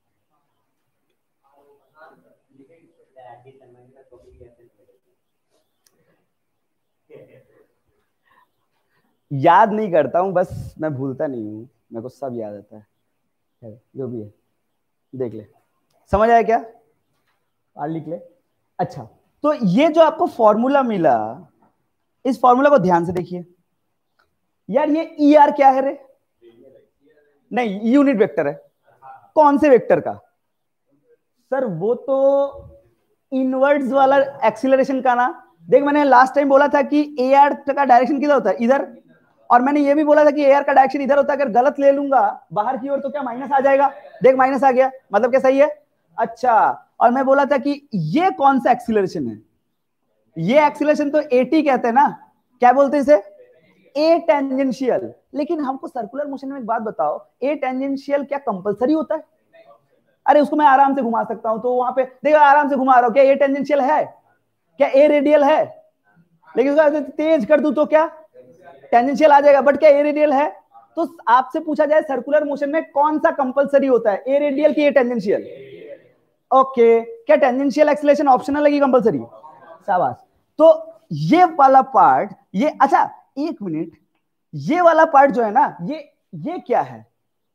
याद नहीं करता हूं, बस मैं भूलता नहीं हूं, मेरे को सब याद आता है, जो भी है देख ले, समझ आया क्या, और लिख ले। अच्छा तो ये जो आपको फॉर्मूला मिला, इस फॉर्मूला को ध्यान से देखिए यार, ये ई आर क्या है रे, नहीं यूनिट वेक्टर है, कौन से वेक्टर का सर, वो तो इनवर्ड्स वाला एक्सीलरेशन का ना, देख मैंने लास्ट टाइम बोला था कि ए आर का डायरेक्शन किधर होता है, इधर, और मैंने ये भी बोला था कि ए आर का डायरेक्शन इधर होता है, अगर गलत ले लूंगा बाहर की ओर तो क्या माइनस आ जाएगा, देख माइनस आ गया, मतलब क्या सही है, अच्छा, और मैं बोला था कि ये कौन सा एक्सीलरेशन है? ये एक्सीलरेशन तो एटी कहते हैं ना, क्या बोलते हैं इसे? A tangential. लेकिन हमको सर्कुलर मोशन में एक बात बताओ, ए टेंजेंशियल क्या कंपलसरी होता है? अरे उसको मैं आराम से घुमा सकता हूं, तो वहां पे देखो आराम से घुमा रहा हूं, क्या ए टेंजेंशियल है? क्या ए रेडियल है? लेकिन उसका तेज कर दूं तो क्या टेंजेंशियल आ जाएगा, बट क्या ए रेडियल है? तो आपसे पूछा जाए सर्कुलर मोशन में कौन सा कंपलसरी होता है, ए रेडियल की ए टेंजेंशियल? ओके, क्या टेंजेंशियल एक्सीलरेशन ऑप्शनल है कि कंपलसरी? शाबाश। तो ये वाला पार्ट, ये अच्छा, एक मिनट, ये वाला पार्ट जो है ना, ये क्या है?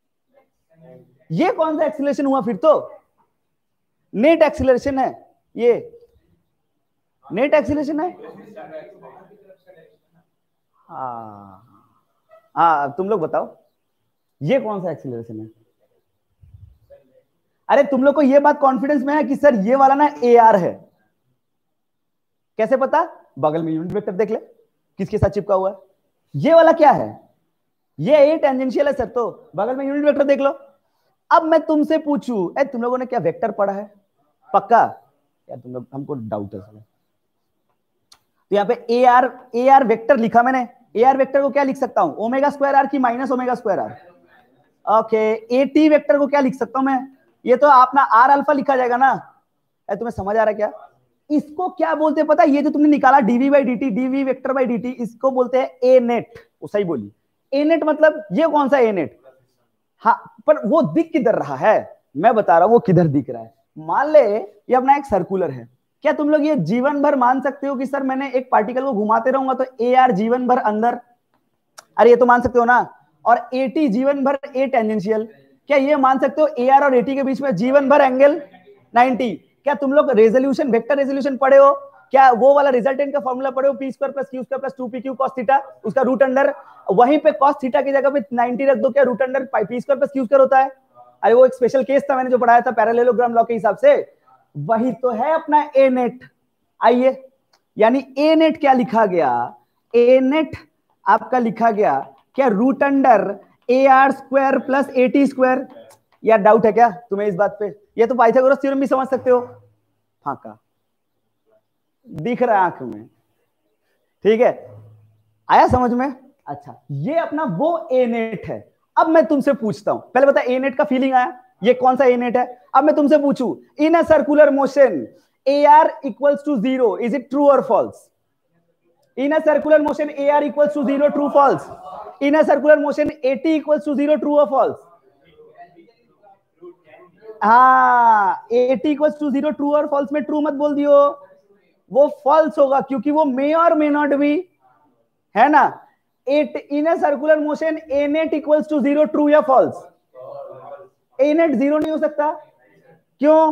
ये कौन सा एक्सीलरेशन हुआ फिर? तो नेट एक्सीलरेशन है, ये नेट एक्सीलरेशन है। हाँ हाँ, तुम लोग बताओ ये कौन सा एक्सीलरेशन है? अरे तुम लोग को ये बात कॉन्फिडेंस में है कि सर ये वाला ना ए आर है? कैसे पता? बगल में यूनिट वेक्टर देख ले, किसके साथ चिपका हुआ है। ये वाला क्या है? ये ए टेंजेंशियल है सर, तो बगल में यूनिट वेक्टर देख लो। अब मैं तुमसे पूछूं, तुम लोगों ने क्या वेक्टर पढ़ा है? पक्का? यार तुम लोग, हमको डाउट है। तो यहाँ पे ए आर वेक्टर लिखा मैंने। ए आर वेक्टर को क्या लिख सकता हूं? ओमेगा स्क्वायर आर की minus omega square r. Okay, a T vector को क्या लिख सकता हूं मैं? ये तो अपना आर अल्फा लिखा जाएगा ना। तुम्हें समझ आ रहा है क्या? इसको क्या बोलते हैं पता है? ये जो तुमने निकाला d v by D t, d v vector by D t, इसको बोलते हैं ए नेट। वो सही बोली, ए नेट मतलब ये कौन सा ए नेट? हाँ, पर वो दिख किधर रहा है? मैं बता रहा हूं वो किधर दिख रहा है। मान ले ये अपना एक सर्कुलर है, क्या तुम लोग ये जीवन भर मान सकते हो कि सर मैंने एक पार्टिकल को घुमाते रहूंगा तो ए आर जीवन भर अंदर? अरे ये तो मान सकते हो ना। और एटी जीवन भर ए टेंजेंशियल, क्या ये मान सकते हो ए आर और एटी के बीच में जीवन भर एंगल 90? क्या तुम लोग रेजोल्यूशन, वेक्टर रेजोल्यूशन पढ़े हो? क्या वो वाला रिजल्टेंट का फॉर्मूला पढ़े हो? P square plus q square plus 2 p q cos theta, उसका रूट अंडर, वहीं पे कॉस थीटा की जगह पे 90 रख दो, क्या root under p square plus q square होता है? अरे वो एक स्पेशल केस था मैंने जो पढ़ाया था पैरेललोग्राम लॉ के हिसाब से, वही तो है अपना ए नेट। आइए, यानी ए नेट क्या लिखा गया? ए नेट आपका लिखा गया क्या? Root under a r square plus A t square. यार डाउट है क्या तुम्हें इस बात पे? ये तो पाइथागोरस थ्योरम भी समझ सकते हो। फाका दिख रहा है आंख में, ठीक है, आया समझ में? अच्छा, ये अपना वो ए नेट है। अब मैं तुमसे पूछता हूं, पहले बता ए नेट का फीलिंग आया? ये कौन सा ए नेट है? अब मैं तुमसे पूछूं, in a circular motion a r equals to zero, is it true और false? In a circular motion, AR equals to 0, true, false? In a circular motion, AT equals to 0, true or false? हाँ, AT equals to 0, true और false में true मत बोल दियो, वो false होगा क्योंकि वो may और may not be है ना। In a circular motion, A net equals to 0, true या false? A net 0 नहीं हो सकता, क्यों?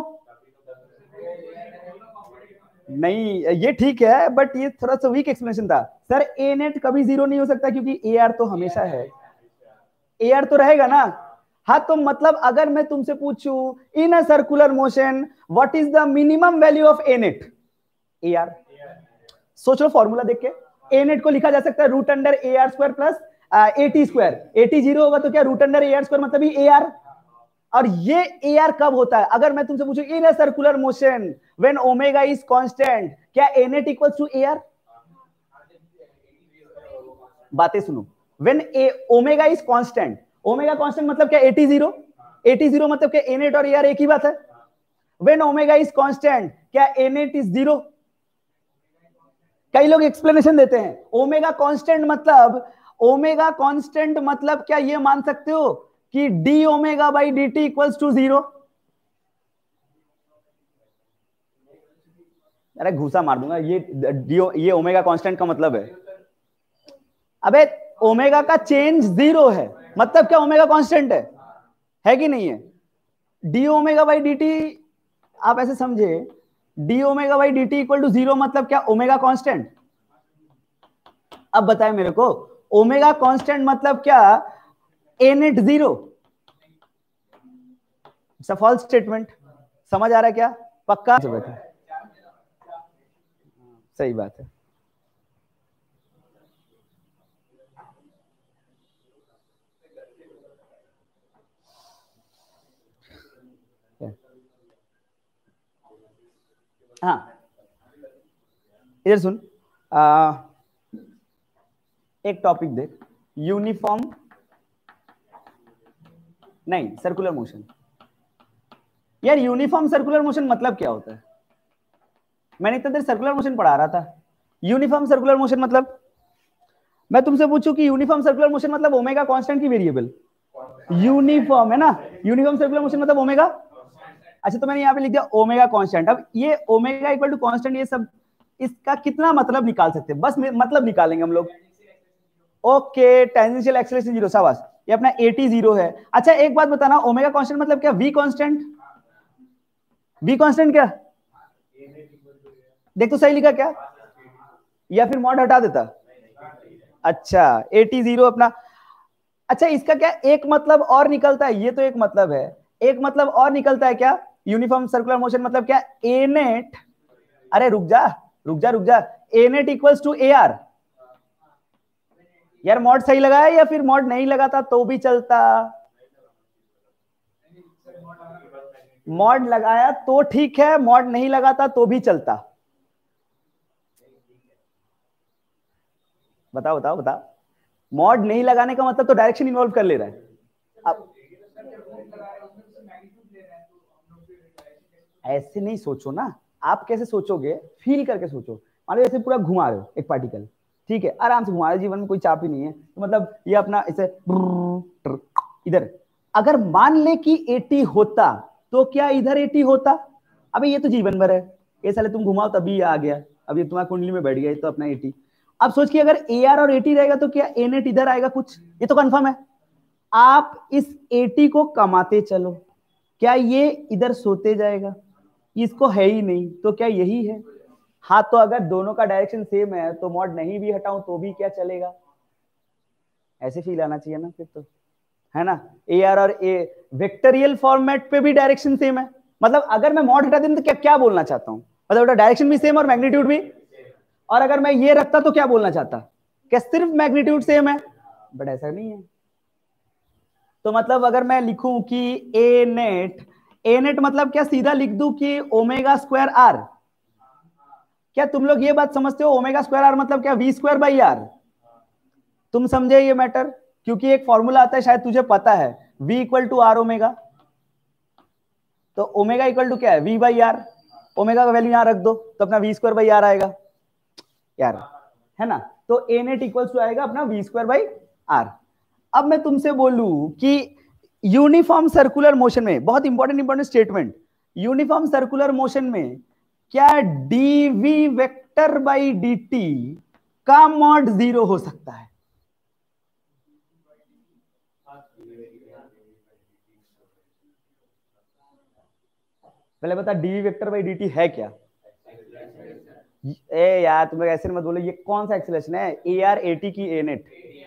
नहीं, ये ठीक है, बट ये थोड़ा सा वीक एक्सप्लेनेशन था सर। ए नेट कभी 0 नहीं हो सकता क्योंकि ए आर तो हमेशा है, ए आर तो रहेगा ना। हाँ, तो मतलब अगर मैं तुमसे पूछूं in a circular motion what is the minimum value of a net? A r. सोच लो फॉर्मूला देख के, ए नेट को लिखा जा सकता है root under a r square plus A t square. A t 0 होगा तो क्या root under a r square मतलब ही ए आर। और ये ए आर कब होता है? अगर मैं तुमसे पूछूं in a circular motion when omega is constant, क्या a net equals to A r? बातें सुनो, when a omega is constant, omega constant मतलब क्या? 80 80 मतलब क्या? ए नेट और ए आर एक ही बात है। व्हेन ओमेगा इज कांस्टेंट, क्या ए नेट इज 0? कई लोग एक्सप्लेनेशन देते हैं ओमेगा कांस्टेंट मतलब, ओमेगा कांस्टेंट मतलब क्या ये मान सकते हो कि d omega by D T equals to 0? अरे घूसा मार दूंगा, ये ओमेगा कांस्टेंट का मतलब है। अबे ओमेगा का चेंज 0 है, मतलब क्या ओमेगा कांस्टेंट है कि नहीं है? D omega by D t, आप ऐसे समझे, d omega by D T equal to 0 मतलब क्या? Omega constant. अब बताए मेरे को, ओमेगा कांस्टेंट मतलब क्या? A net 0। False statement. समझ आ रहा है क्या? पक्का बैठा, सही बात है। हाँ इधर सुन, एक टॉपिक देख, यूनिफॉर्म नहीं सर्कुलर मोशन। यार यूनिफॉर्म सर्कुलर मोशन मतलब क्या होता है? मैंने इतने देर सर्कुलर मोशन पढ़ा रहा था, यूनिफॉर्म सर्कुलर मोशन मतलब, मैं तुमसे पूछूं कि यूनिफॉर्म सर्कुलर मोशन मतलब ओमेगा कांस्टेंट की वेरिएबल यूनिफॉर्म है ना, यूनिफॉर्म सर्कुलर मोशन मतलब ओमेगा। अच्छा तो मैंने यहाँ पे लिख दिया ओमेगा कांस्टेंट। अब ये ओमेगा इक्वल टू कांस्टेंट, ये सब इसका कितना मतलब निकाल सकते हैं? बस मतलब निकालेंगे हम लोग। ओके टेंजेंशियल एक्सेलरेशन जीरो, शाबाश, ये अपना 80 जीरो है। अच्छा एक बात बताना, ओमेगा कांस्टेंट मतलब क्या? वी कांस्टेंट, वी कांस्टेंट क्या? देख तो सही लिखा क्या, या फिर मॉड हटा देता? अच्छा 80 जीरो अपना। अच्छा इसका क्या एक मतलब और निकलता है? ये तो एक मतलब है, एक मतलब और निकलता है क्या? यूनिफॉर्म सर्कुलर मोशन मतलब क्या? ए नेट, अरे रुक जा रुक जा रुक जा, a net equals to A r. यार मॉड सही लगाया या फिर मॉड नहीं लगाता तो भी चलता? मॉड लगाया तो ठीक है, मॉड नहीं लगाता तो भी चलता। बताओ बताओ बताओ। मॉड नहीं लगाने का मतलब तो डायरेक्शन इन्वॉल्व कर ले रहा है। अब ऐसे नहीं सोचो ना, आप कैसे सोचोगे, फील करके सोचो। मान लो ऐसे पूरा घुमा रहे हो एक पार्टिकल, ठीक है, आराम से घुमा रहे, जीवन में कोई चाप ही नहीं है, तो मतलब ये अपना ऐसे इधर, अगर मान ले कि 80 होता तो क्या इधर 80 होता? अबे ये तो जीवन भर है, ये साले तुम घुमाओ तभी आ गया, अब ये तुम्हारी कुंडली में बैठ गया तो अपना 80। अब सोच कि अगर ए आर और 80 रहेगा तो क्या ए नेट इधर आएगा कुछ? ये तो कंफर्म है। आप इस 80 को कमाते चलो, क्या ये इधर सोते जाएगा? इसको है ही नहीं तो क्या यही है? हाँ तो अगर दोनों का डायरेक्शन सेम है तो मॉड नहीं भी हटाऊं तो भी क्या चलेगा? ऐसे फील आना चाहिए ना फिर तो, है ना? ए आर और ए वेक्टोरियल फॉर्मेट पे भी डायरेक्शन सेम है, मतलब अगर मैं मॉड हटा दूं तो क्या क्या बोलना चाहता हूं? मतलब डायरेक्शन भी सेम और मैग्नीट्यूड भी, और अगर मैं ये रखता तो क्या बोलना चाहता? क्या सिर्फ मैग्नीट्यूड सेम है? बट ऐसा नहीं है। तो मतलब अगर मैं लिखूं कि ए नेट, ए नेट मतलब क्या सीधा लिख दूं कि ओमेगा स्क्वायर आर? क्या तुम लोग ये बात समझते हो ओमेगा स्क्वायर आर मतलब क्या? V square by r. तुम समझे ये मैटर? क्योंकि एक फॉर्मूला आता है, शायद तुझे पता है, v equal to r omega. तो ओमेगा इक्वल टू क्या है? V by r. ओमेगा का वैल्यू यहां रख दो तो अपना वी स्क्वायर बाई आर आएगा यार, है ना? तो ए नेट इक्वल्स टू आएगा अपना वी स्क्वायर बाई आर। अब मैं तुमसे बोलूं कि यूनिफॉर्म सर्कुलर मोशन में, बहुत important important statement, uniform circular motion में क्या डीवी वेक्टर बाई dt का मॉड 0 हो सकता है? पहले बता डीवी वेक्टर बाई dt है क्या? ए यार तुम लोग ऐसे मत बोलो, ये कौन सा एक्सेलरेशन है? ए आर ए टी की ए नेट?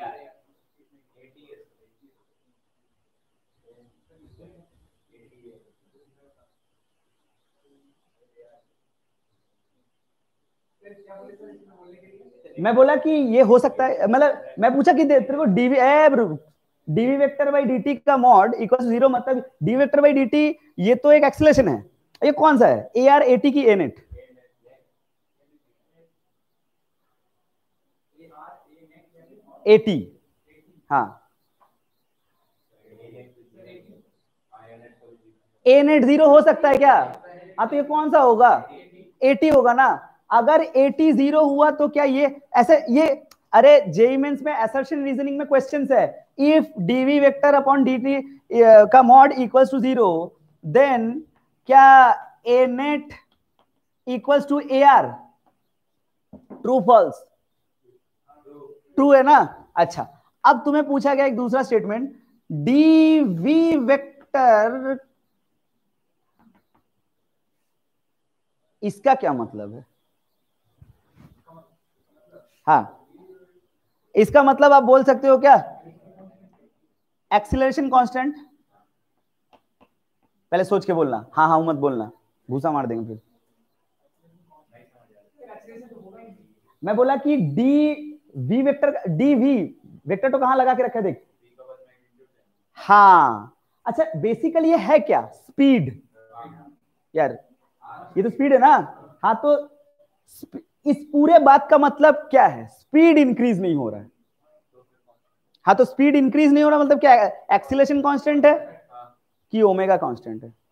मैं बोला कि ये हो सकता है, मतलब मैं पूछा कि तेरे को डीवी वेक्टर बाई dt का मॉड इक्वल टू 0 मतलब डी वेक्टर बाई dt, ये तो एक एक्सेलरेशन है, ये कौन सा है? ए आर ए टी की ए नेट। ए टी, हाँ ए नेट 0 हो सकता है क्या? हाँ तो ये कौन सा होगा? 80 होगा ना। अगर 80 0 हुआ तो क्या ये ऐसे ये, अरे जेई मेंस में असर्शन रीजनिंग में क्वेश्चंस है, if d v vector upon dt का मॉड इक्वल्स टू 0 देन क्या a net equals to A r? True false? True है ना। अच्छा अब तुम्हें पूछा गया एक दूसरा स्टेटमेंट, डीवी वेक्टर, इसका क्या मतलब है? हाँ इसका मतलब आप बोल सकते हो क्या? Acceleration constant. पहले सोच के बोलना, हाँ हाँ मत बोलना, घूसा मार देंगे फिर। मैं बोला कि d v vector, d v vector तो कहां लगा के रखा है देख। हाँ अच्छा बेसिकली ये है क्या? स्पीड। यार ये तो स्पीड है ना, हाँ तो इस पूरे बात का मतलब क्या है? स्पीड इंक्रीज नहीं हो रहा है। हाँ तो स्पीड इंक्रीज नहीं हो रहा मतलब क्या है? एक्सीलरेशन कांस्टेंट है कि ओमेगा कांस्टेंट है?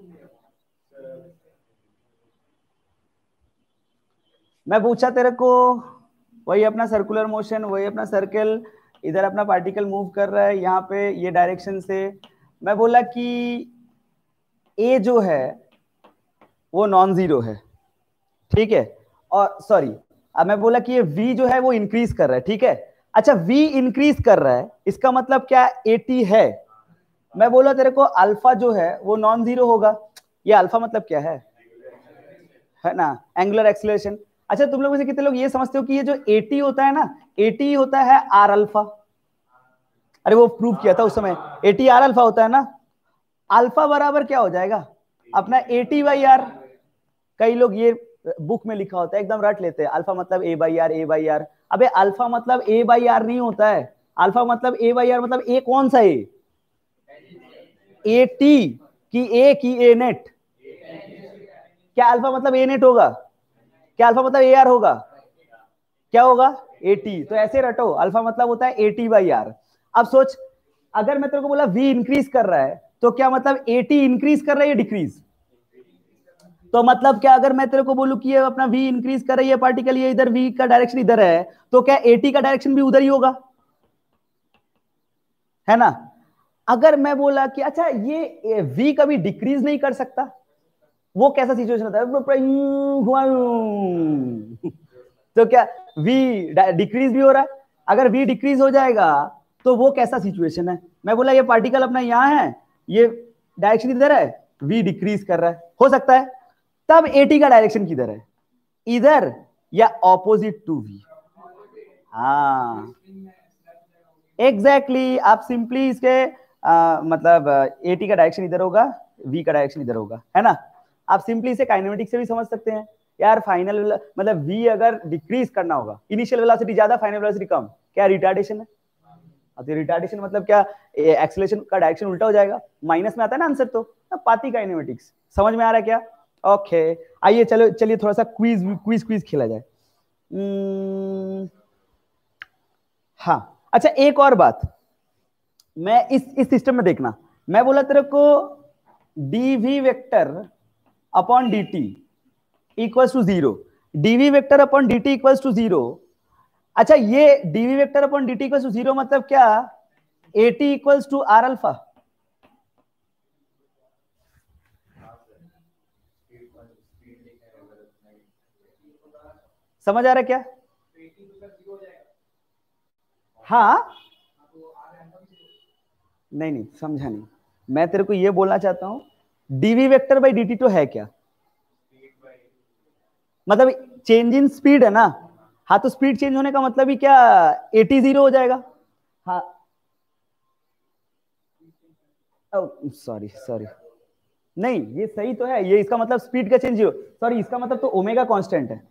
मैं पूछा तेरे को, वही अपना सर्कुलर मोशन, वही अपना सर्कल, इधर अपना पार्टिकल मूव कर रहा है यहाँ पे ये डायरेक्शन से। मैं बोला कि ए जो है वो नॉन जीरो है, ठीक है, और सॉरी, अब मैं बोला कि ये v जो है वो इंक्रीज कर रहा है, ठीक है। अच्छा v इंक्रीज कर रहा है इसका मतलब क्या? at है। मैं बोला तेरे को अल्फा जो है वो नॉन जीरो होगा। ये अल्फा मतलब क्या है ना, एंगुलर एक्सीलरेशन। अच्छा तुम लोग में से कितने लोग ये समझते हो कि ये जो at होता है ना, at होता है r अल्फा? अरे वो प्रूव किया था उस समय, at r अल्फा होता है ना। अल्फा बराबर क्या हो जाएगा अपना at/r। कई लोग ये बुक में लिखा होता है एकदम रट लेते हैं, अल्फा मतलब a/r a/r। अबे अल्फा मतलब a/r नहीं होता है, अल्फा मतलब a/r मतलब a कौन सा a t की a की a नेट? क्या अल्फा मतलब a नेट होगा? क्या अल्फा मतलब ar होगा? क्या होगा? at। तो ऐसे रटो, अल्फा मतलब होता है at/r। अब सोच, अगर मैं तेरे को बोला v इंक्रीज कर रहा है तो क्या मतलब at इंक्रीज कर रहा है या डिक्रीज? तो मतलब क्या, अगर मैं तेरे को बोलूं कि ये अपना v इंक्रीज कर रही है पार्टिकल, ये इधर v का डायरेक्शन इधर है, तो क्या at का डायरेक्शन भी उधर ही होगा, है ना? अगर मैं बोला कि अच्छा ये v कभी डिक्रीज नहीं कर सकता, वो कैसा सिचुएशन होता है? तो क्या v डिक्रीज भी हो रहा है? अगर v डिक्रीज हो जाएगा तो वो कैसा सिचुएशन है? मैं बोला ये पार्टिकल अपना यहाँ है, ये डायरेक्शन इधर है, v डिक्रीज कर रहा है, हो सकता है, तब at का डायरेक्शन किधर है? इधर या ऑपोजिट टू v? हाँ एग्जैक्टली exactly, आप सिंपली इसके मतलब at का डायरेक्शन इधर होगा, v का डायरेक्शन इधर होगा, है ना? आप सिंपली इसे काइनेमेटिक्स से भी समझ सकते हैं यार। फाइनल मतलब v अगर डिक्रीज करना होगा, इनिशियल वेलोसिटी ज्यादा फाइनल वेलोसिटी कम, क्या रिटार्डेशन है? अब रिटार्डेशन मतलब क्या, एक्सीलरेशन का डायरेक्शन उल्टा हो जाएगा, माइनस में आता है ना आंसर। तो पाती काइनेमेटिक्स समझ में आ रहा है क्या? ओके आइए चलो, चलिए थोड़ा सा क्विज क्विज क्विज खेला जाए। हाँ अच्छा एक और बात, मैं इस सिस्टम में देखना, मैं बोला तेरे को dv vector upon dt equals to zero, dv vector upon dt equals to zero. अच्छा ये dv vector upon dt equals to zero मतलब क्या? at equals to r alpha. समझ आ रहा है क्या? हाँ नहीं नहीं समझा नहीं, मैं तेरे को ये बोलना चाहता हूं dv वेक्टर बाई dt तो है क्या? मतलब चेंज इन स्पीड है ना। हाँ तो स्पीड चेंज होने का मतलब ही क्या, at जीरो हो जाएगा? हाँ सॉरी सॉरी, नहीं ये सही तो है, ये इसका मतलब स्पीड का चेंज हो, सॉरी इसका मतलब तो ओमेगा कांस्टेंट है,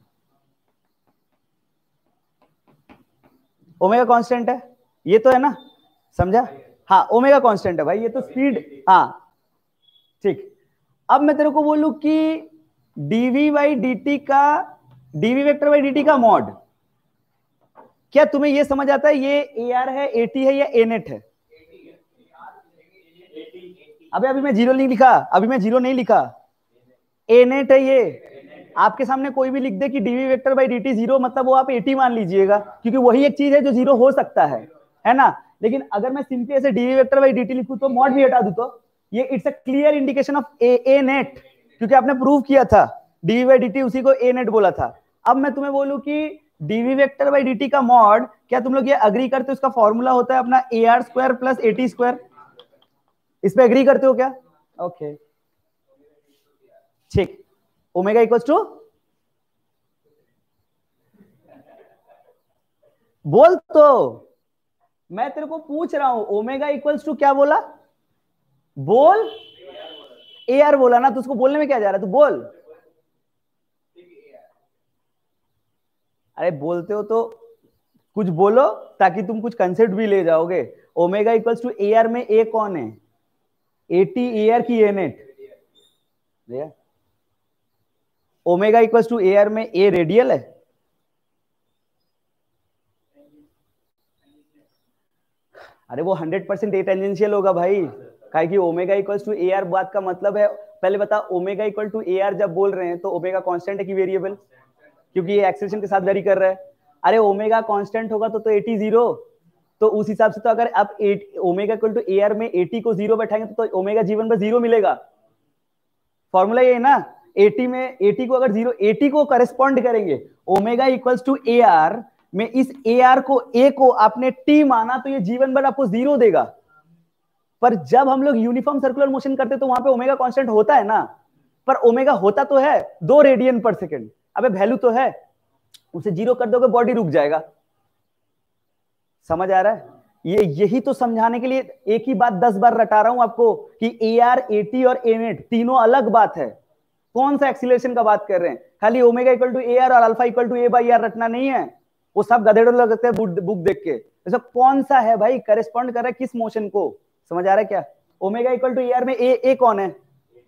ओमेगा कांस्टेंट है, ये तो है ना, समझा? हाँ ओमेगा कांस्टेंट है भाई, ये तो स्पीड। हाँ ठीक, अब मैं तेरे को बोलूं कि dv बाई dt का, dv वेक्टर बाई dt का मॉड, क्या तुम्हें ये समझ आता है ये ar है at है या a नेट है? अबे अभी मैं जीरो नहीं लिखा, अभी मैं जीरो नहीं लिखा, a नेट है ये। आपके सामने कोई भी लिख दे कि dv vector by dt zero, मतलब वो आप 80 मान लीजिएगा, क्योंकि वही एक चीज है जो जीरो हो सकता है ना? लेकिन अगर मैं सिंपली ऐसे dv वेक्टर बाई dt लिखूं तो मॉड भी हटा दूं तो ये it's a clear indication of a net, क्योंकि आपने प्रूव किया था dv बाई dt उसी को a नेट बोला था। अब मैं तुम्हें बोलूं कि dv वेक्टर बाई dt का मॉड, क्या तुम लोग ये अग्री करते हो इसका फॉर्मूला होता है अपना ar square plus at square? इस पे एग्री करते हो क्या? ओके ठीक, ओमेगा इक्वल्स टू, बोल तो, मैं तेरे को पूछ रहा हूं ओमेगा इक्वल्स टू क्या बोला, बोल। ए आर बोला ना, तो उसको बोलने में क्या जा रहा है, तू बोल। अरे बोलते हो तो कुछ बोलो, ताकि तुम कुछ कंसेप्ट भी ले जाओगे। Omega equals to A R में ए कौन है? एटी ए आर की A net, omega equals to A R में ए रेडियल है, अरे वो 100% ए टेंजेंशियल होगा भाई, काहे कि omega equals to A R बात का मतलब है, पहले बता omega equal to A R जब बोल रहे हैं तो ओमेगा कांस्टेंट है कि वेरिएबल, क्योंकि ये एक्सेलेरेशन के साथ वेरी कर रहा है। अरे ओमेगा कांस्टेंट होगा तो 80 जीरो, तो उस हिसाब से तो अगर आप omega equal to A R में 80 को जीरो बैठाएंगे तो ओमेगा जीवन पर जीरो मिलेगा, फॉर्मूला ये है ना। 80 में 80 को अगर जीरो 80 को करस्पॉन्ड करेंगे omega equals to A R में, इस ए आर को ए को आपने टी माना तो ये जीवन भर आपको जीरो देगा, पर जब हम लोग यूनिफॉर्म सर्कुलर मोशन करते तो वहां पे ओमेगा कांस्टेंट होता है ना, पर ओमेगा होता तो है 2 रेडियन पर सेकंड, अबे वैल्यू तो है, उसे जीरो कर दोगे बॉडी रुक जाएगा। समझ आ रहा है? ये यही तो समझाने के लिए एक ही बात 10 बार रटा रहा हूं आपको कि ए आर, ए टी और ए नेट तीनों अलग बात है। कौन सा एक्सीलरेशन का बात कर रहे हैं? खाली omega equal to A R और alpha equal to A by R रटना नहीं है, वो सब गधेड़ों लगते हैं बुक देख के। ऐसा कौन सा है भाई, करेस्पॉन्ड कर रहा है किस मोशन को? समझ आ रहा है क्या? Omega equal to A R में ए कौन है?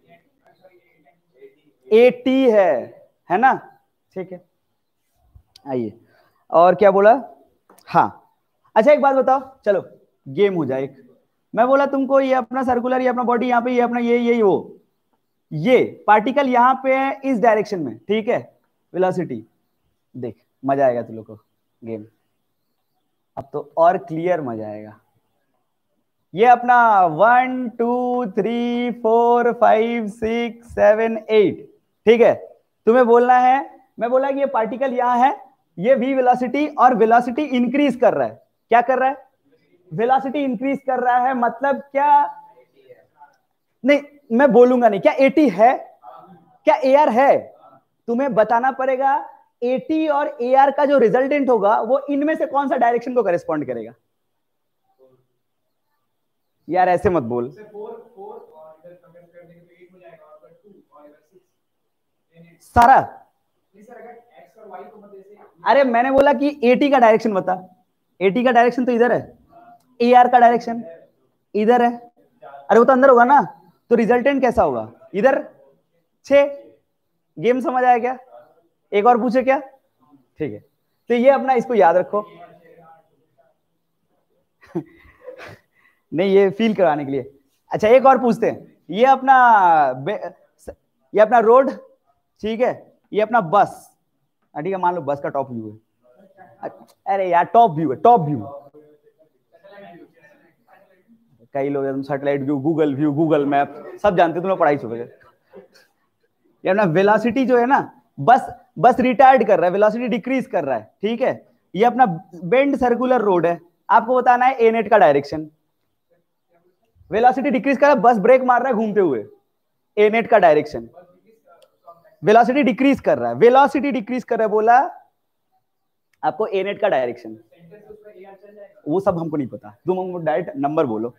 ए टी है ना? ठीक है, आइए और क्या बोला? हाँ अच्छा एक बात बताओ, चलो गेम हो जाए। मैं बोला तुमको ये अपना सर्कुलर, ये अपना बॉडी यहाँ पे, ये अपना ये वो, ये पार्टिकल यहाँ पे है इस डायरेक्शन में, ठीक है, वेलोसिटी देख, मजा आएगा तुम लोग को गेम, अब तो और क्लियर मजा आएगा। ये अपना 1 2 3 4 5 6 7 8, ठीक है, तुम्हें बोलना है, मैं बोला कि ये पार्टिकल यहाँ है, ये v वेलोसिटी, और वेलोसिटी इंक्रीज कर रहा है। क्या कर रहा है? वेलोसिटी इंक्रीज कर रहा है, मतलब क्या? नहीं मैं बोलूंगा नहीं, क्या 80 है? क्या AR है? तुम्हें बताना पड़ेगा 80 और AR का जो रिजल्टेंट होगा वो इनमें से कौन सा डायरेक्शन को करेस्पॉन्ड करेगा। यार ऐसे मत बोल, सारा, अरे मैंने बोला कि 80 का डायरेक्शन बता, 80 का डायरेक्शन तो इधर है, AR का डायरेक्शन इधर है, अरे वो तो अंदर होगा ना, तो रिजल्टेंट कैसा होगा? इधर 6। गेम समझ आया क्या? एक और पूछे क्या? ठीक है, तो ये अपना इसको याद रखो नहीं ये फील कराने के लिए। अच्छा एक और पूछते हैं, ये अपना रोड, ठीक है, ये अपना बस, ठीक है, मान लो बस का टॉप व्यू है, अरे यार टॉप व्यू है, टॉप व्यू, कई लोग तुम satellite view, Google view, Google map सब जानते हो, तुम लोग पढ़ाई चुके। ये अपना वेलोसिटी जो है ना, बस रिटायर्ड कर रहा है, वेलोसिटी डिक्रीज कर रहा है, ठीक है, ये अपना बेंड सर्कुलर रोड है, आपको बताना है ए नेट का डायरेक्शन, वेलोसिटी डिक्रीज कर रहा है, बस ब्रेक मार रहा है घूमते हुए, ए नेट का डायरेक्शन, वेलोसिटी डिक्रीज कर रहा है, वेलोसिटी डिक्रीज कर रहा है, बोला आपको ए नेट का डायरेक्शन, वो सब हमको नहीं पता, तुम हमको डायरेक्ट नंबर बोलो,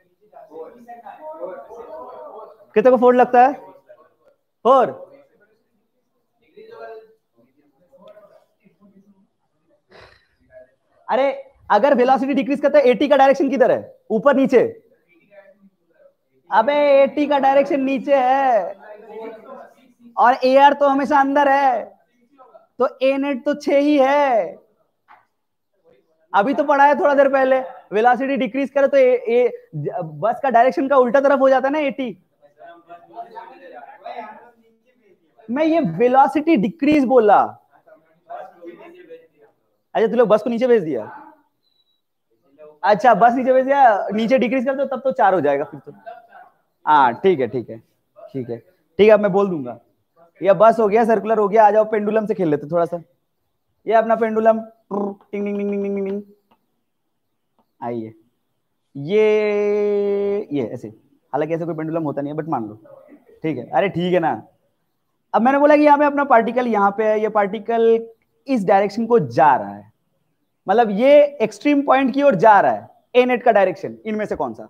कितने को 4 लगता है? 4। अरे अगर वेलोसिटी डिक्रीज करता है 80 का डायरेक्शन किधर है? ऊपर नीचे? अबे 80 का डायरेक्शन नीचे है और AR तो हमेशा अंदर है, तो ए नेट तो 6 ही है। अभी तो पढ़ा है थोड़ा देर पहले, वेलोसिटी डिक्रीज करे तो बस का डायरेक्शन का उल्टा तरफ हो जाता है ना 80। मैं ये वेलोसिटी डिक्रीज बोला। अच्छा तुम लोग बस को नीचे भेज दिया? अच्छा बस नीचे भेज दिया, नीचे डिक्रीज कर दो तब तो 4 हो जाएगा फिर तो। हाँ ठीक है ठीक है ठीक है ठीक है, अब मैं बोल दूंगा। ये बस हो गया, सर्कुलर हो गया, आ जाओ पेंडुलम से खेल लेते थोड़ा सा। ये अपना पेंडुलम, टिंग टिंग टिंग टिंग टिंग टिंग, आइए ये ऐसे, हालांकि ऐसे कोई पेंडुलम होता नहीं है बट मान लो, ठीक है, अरे ठीक है ना। अब मैंने बोला कि यहाँ पे अपना पार्टिकल यहाँ पे है, ये पार्टिकल इस डायरेक्शन को जा रहा है, मतलब ये एक्सट्रीम पॉइंट की ओर जा रहा है, ए नेट का डायरेक्शन इनमें से कौन सा?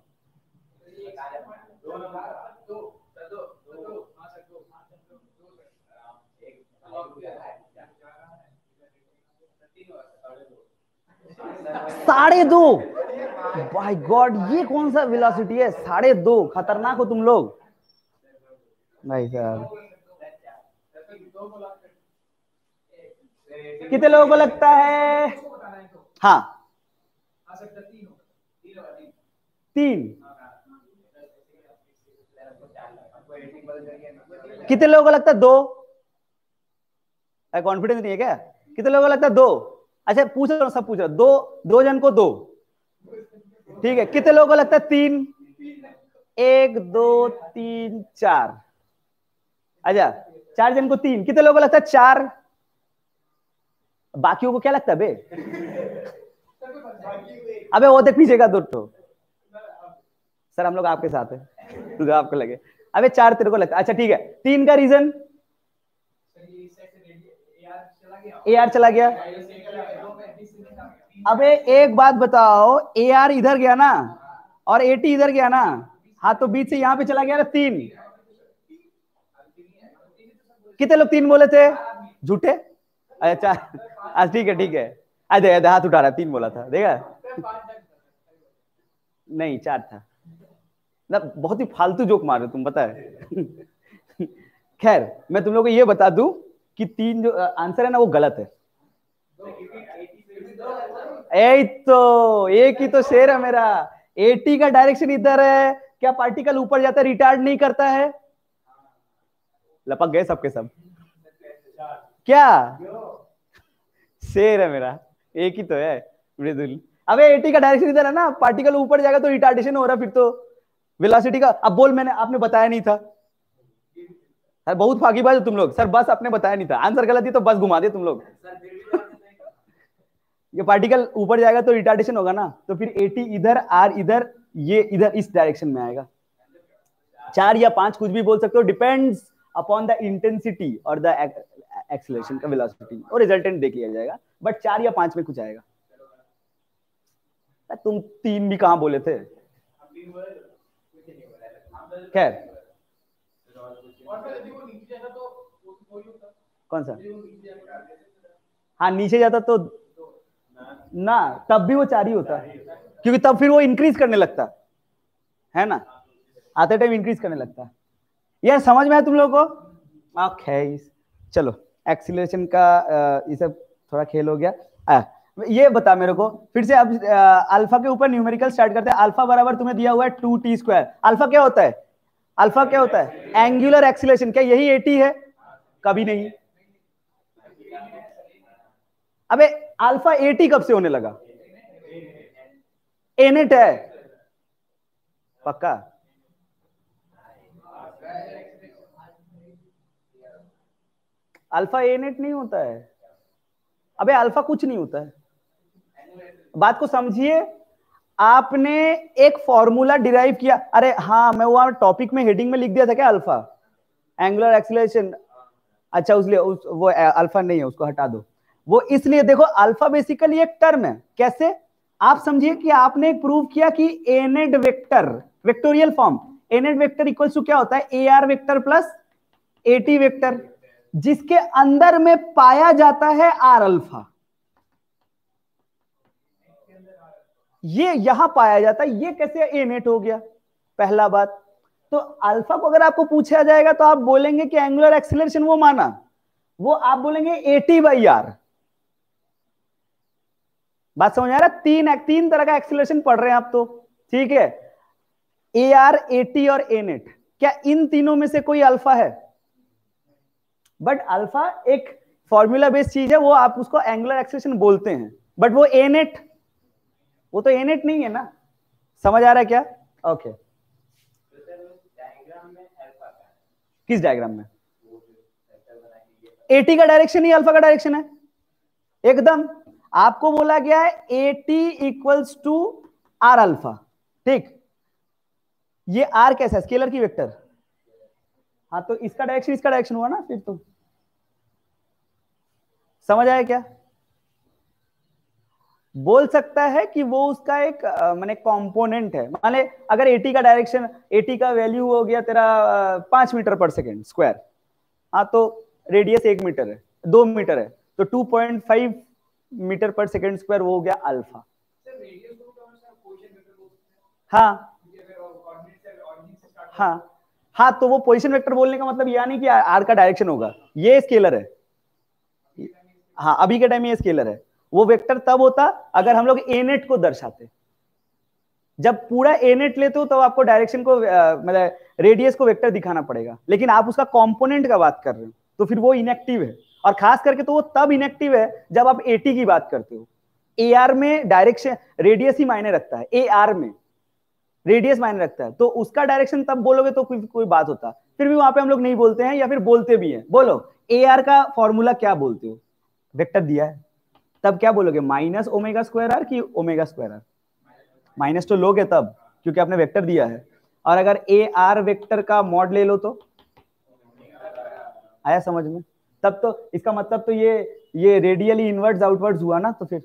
साढ़े दो, बाय गॉड ये कौन सा वेलोसिटी है? 2.5, खतरनाक हो तुम लोग भाई साहब। कितने लोगों को लगता है? हाँ, 3। कितने लोगों को लगता है 2? कॉन्फिडेंस नहीं है क्या? कितने लोगों को लगता है 2? अच्छा पूछ रहा हूँ, सब पूछ रहा हूँ। 2 जन को 2, ठीक है। कितने लोगों को लगता है 3? 1 2 3 4। अच्छा 4 जन को 3। कितने लोगों को लगता है 4? बाकियों को क्या लगता है बे? अबे वो देख पीछे का 2 ठो। सर हम लोग आपके साथ है, तुझे आपको लगे। अबे 4 तेरे को लगता है। अच्छा ठीक है, 3 का रीजन? AR चला गया। अबे एक बात बताओ, AR इधर गया ना और AT इधर गया ना, हाँ तो बीच से यहां पे चला गया ना 3। कितने लोग 3 बोले थे? झूठे? अच्छा अच्छा ठीक है ठीक है। अरे हाथ उठा रहा, 3 बोला था, देखा? नहीं 4 था ना। बहुत ही फालतू जोक मार रहे तुम, पता है। खैर मैं तुम लोगों को ये बता दूं कि 3 जो आंसर है ना वो गलत है। एक ही तो शेर है मेरा। 80 का डायरेक्शन इधर है, क्या पार्टिकल ऊपर जाता है रिटार्ड नहीं करता है? लपक गए सबके सब। क्या शेर है मेरा? एक ही तो है मृदुल। अबे 80 का डायरेक्शन इधर है ना, पार्टिकल ऊपर जाएगा तो रिटार्डेशन हो रहा, फिर तो वेलोसिटी का। अब बोल, मैंने आपने बताया नहीं था। सर बहुत फाकीबाज हो तुम लोग। सर बस आपने बताया नहीं था, आंसर गलत ही तो बस घुमा दे तुम लोग। ये पार्टिकल ऊपर जाएगा तो रिटार्डेशन होगा ना, तो फिर 80 इधर, R इधर, ये इधर इस डायरेक्शन में आएगा। 4 या 5 कुछ भी बोल सकते हो, डिपेंड्स अपॉन द इंटेंसिटी और द एक्सेलरेशन का वेलोसिटी, और रिजल्टेंट देख लिया जाएगा। बट 4 या 5 में कुछ आएगा। तुम 3 भी कहां बोले थे? खैर कौन सा? हाँ नीचे जाता तो ना, तब भी वो 4 ही होता, क्योंकि तब फिर वो इंक्रीज करने लगता है ना, आते टाइम इंक्रीज करने लगता। यार समझ में आया तुम लोगों को? ओके चलो, एक्सीलरेशन का ये सब थोड़ा खेल हो गया। ये बता मेरे को फिर से। अब अल्फा के ऊपर न्यूमेरिकल स्टार्ट करते हैं। अल्फा बराबर तुम्हें दिया हुआ है 2t²। अल्फा क्या होता है? अल्फा क्या होता है? Angular acceleration. क्या यही 80 है? कभी नहीं। अबे अल्फा 80 कब से होने लगा? एनेट है पक्का? अल्फा एनेट नहीं होता है। अबे अल्फा कुछ नहीं होता है, बात को समझिए। आपने एक फॉर्मूला डिराइव किया। अरे हाँ, मैं वो टॉपिक में हेडिंग में लिख दिया था क्या अल्फा? Angular acceleration. अच्छा उसलिए वो अल्फा नहीं है, उसको हटा दो। वो इसलिए देखो, अल्फा बेसिकली एक टर्म है। कैसे? आप समझिए कि आपने प्रूव किया कि A net vector, vectorial form, A net vector equals to क्या होता है? AR vector plus AT vector, जिसके अंदर में पाया जाता है R अल्फा। ये यहां पाया जाता है, ये कैसे एनेट हो गया? पहला बात तो अल्फा को अगर आपको पूछा जाएगा तो आप बोलेंगे कि एंगुलर एक्सीलरेशन वो माना, वो आप बोलेंगे AT/R। बात समझ आ रहा? तीन तरह का एक्सीलरेशन पढ़ रहे हैं आप तो, ठीक है। AR, AT और एनेट, क्या इन तीनों में से कोई अल्फा है? बट अल्फा एक फॉर्मूला बेस्ड चीज है, वो आप उसको एंगुलर एक्सीलरेशन बोलते हैं। बट वो एनेट, वो तो एनेट नहीं है ना। समझ आ रहा है क्या? ओके किस डायग्राम में? AT का डायरेक्शन ही अल्फा का डायरेक्शन है एकदम। आपको बोला गया है AT equals to R alpha, ठीक। ये R कैसा है? स्केलर की वेक्टर। हाँ तो इसका डायरेक्शन हुआ ना, फिर तो समझ आया क्या? बोल सकता है कि वो उसका एक माने कंपोनेंट है। मान ले अगर 80 का डायरेक्शन, 80 का वैल्यू हो गया तेरा 5 मीटर पर सेकेंड स्क्वायर, हाँ तो रेडियस 1 मीटर है, 2 मीटर है, तो 2.5 मीटर पर सेकेंड स्क्वायर वो हो गया अल्फा। हाँ हाँ हाँ, तो वो पोजीशन वेक्टर बोलने का मतलब यह नहीं कि आर का डायरेक्शन होगा, ये स्केलर है। हाँ, अभी के टाइम में ये स्केलर है। वो वेक्टर तब होता अगर हम लोग ए नेट को दर्शाते। जब पूरा ए नेट लेते हो तो आपको डायरेक्शन को मतलब रेडियस को वेक्टर दिखाना पड़ेगा, लेकिन आप उसका कंपोनेंट का बात कर रहे हो तो फिर वो इनएक्टिव है। और खास करके तो वो तब इनएक्टिव है जब आप एटी की बात करते हो। ए आर में डायरेक्शन रेडियस ही मायने रखता है, ए आर में रेडियस मायने रखता है, तो उसका डायरेक्शन तब बोलोगे तो कोई बात होता। फिर भी वहां पे हम लोग नहीं बोलते हैं, या फिर बोलते भी हैं। बोलो ए आर का फॉर्मूला क्या बोलते हो? वेक्टर दिया है तब क्या बोलोगे? माइनस ओमेगा स्क्वायर आर की ओमेगा स्क्वायर आर? माइनस तो लोगे तब, क्योंकि आपने वेक्टर दिया है। और अगर ए आर वेक्टर का मॉड ले लो तो आया समझ में? तब तो इसका मतलब तो ये रेडियली इनवर्ड्स आउटवर्ड्स हुआ ना। तो फिर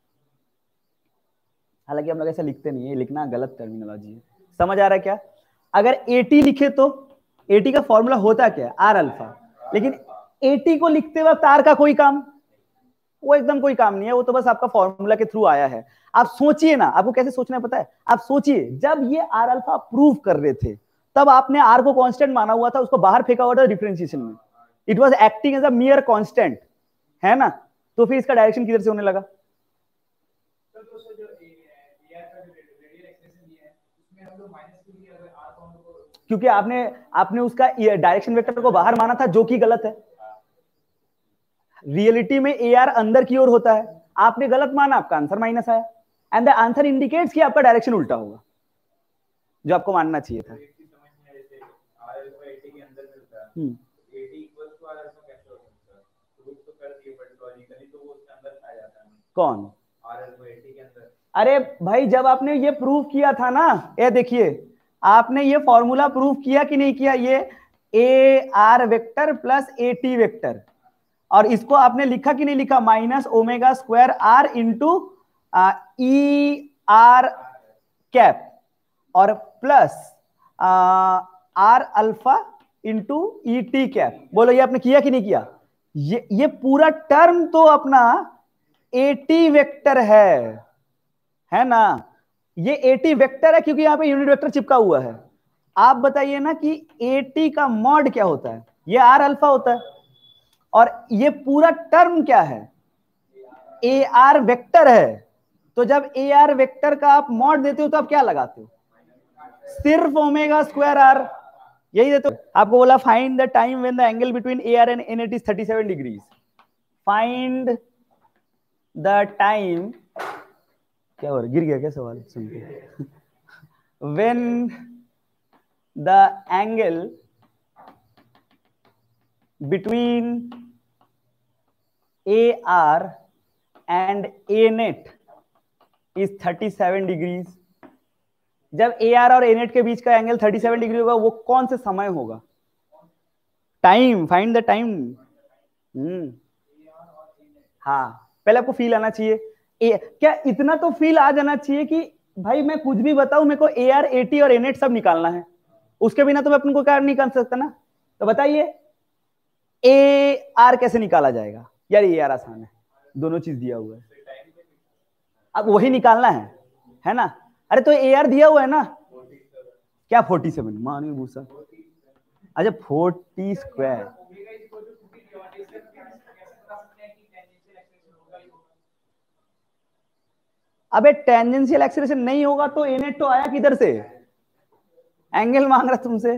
हालांकि हम लोग ऐसा लिखते नहीं है, लिखना गलत टर्मिनोलॉजी है। समझ आ रहा है क्या? अगर एटी लिखे तो एटी का फॉर्मूला होता क्या है? R alpha. लेकिन एटी को लिखते वक्त आर का कोई काम, वो एकदम कोई काम नहीं है, वो तो बस आपका फॉर्मूला के थ्रू आया है। आप सोचिए ना, आपको कैसे सोचना है पता है? आप सोचिए, जब ये आर अल्फा प्रूव कर रहे थे तब आपने आर को कांस्टेंट माना हुआ था, उसको बाहर फेंका हुआ था डिफरेंशिएशन में। It was acting as a mere constant, है ना? तो फिर इसका डायरेक्शन किधर से होने लगा? क्योंकि आपने उसका डायरेक्शन वेक्टर को बाहर माना था, जो कि गलत है। रियलिटी में ए आर अंदर की ओर होता है, आपने गलत माना, आपका आंसर माइनस आया। एंड द आंसर इंडिकेट्स कि आपका डायरेक्शन उल्टा होगा, जो आपको मानना चाहिए था। कौन? अरे भाई, जब आपने ये प्रूव किया था ना, ये देखिए, आपने ये फॉर्मूला प्रूव किया कि नहीं किया? ये A R vector plus A T vector, और इसको आपने लिखा कि नहीं लिखा? Minus omega square R into E R cap और plus R alpha into E T cap. बोलो ये आपने किया कि नहीं किया? ये पूरा टर्म तो अपना ए टी वेक्टर है ना? ये ए टी वेक्टर है क्योंकि यहां पे यूनिट वेक्टर चिपका हुआ है। आप बताइए ना कि ए टी का मॉड क्या होता है? ये आर अल्फा होता है। और ये पूरा टर्म क्या है? ए आर वेक्टर है। तो जब ए आर वेक्टर का आप मॉड देते हो तो आप क्या लगाते हो? सिर्फ ओमेगा स्क्वायर आर, यही देते हो। आपको बोला find the time when the angle between A R and N it is 37 degrees. Find the time, क्या हो रहा है? गिर गया क्या सवाल सुन के? When the angle between A R and A net is 37 degrees. जब ए आर और ए नेट के बीच का एंगल 37 डिग्री होगा, वो कौन से समय होगा? Time, find the time. हाँ, पहले आपको फील आना चाहिए। क्या इतना तो फील आ जाना चाहिए कि भाई मैं कुछ भी बताऊं, मेरे को ए आर ए टी और ए नेट सब निकालना है। उसके बिना तो मैं अपने को क्या निकाल सकता ना? तो बताइए ए आर कैसे निकाला जाएगा? यार ए आर आसान है, दोनों चीज दिया हुआ है, अब वही निकालना है ना? अरे तो ए आर दिया हुआ है ना? क्या 47? मानी भूसा। अच्छा 40 स्क्वायर। अबे टेंजेंशियल एक्सीलरेशन नहीं होगा तो ए नेट तो आया किधर से? एंगल मांग रहा तुमसे।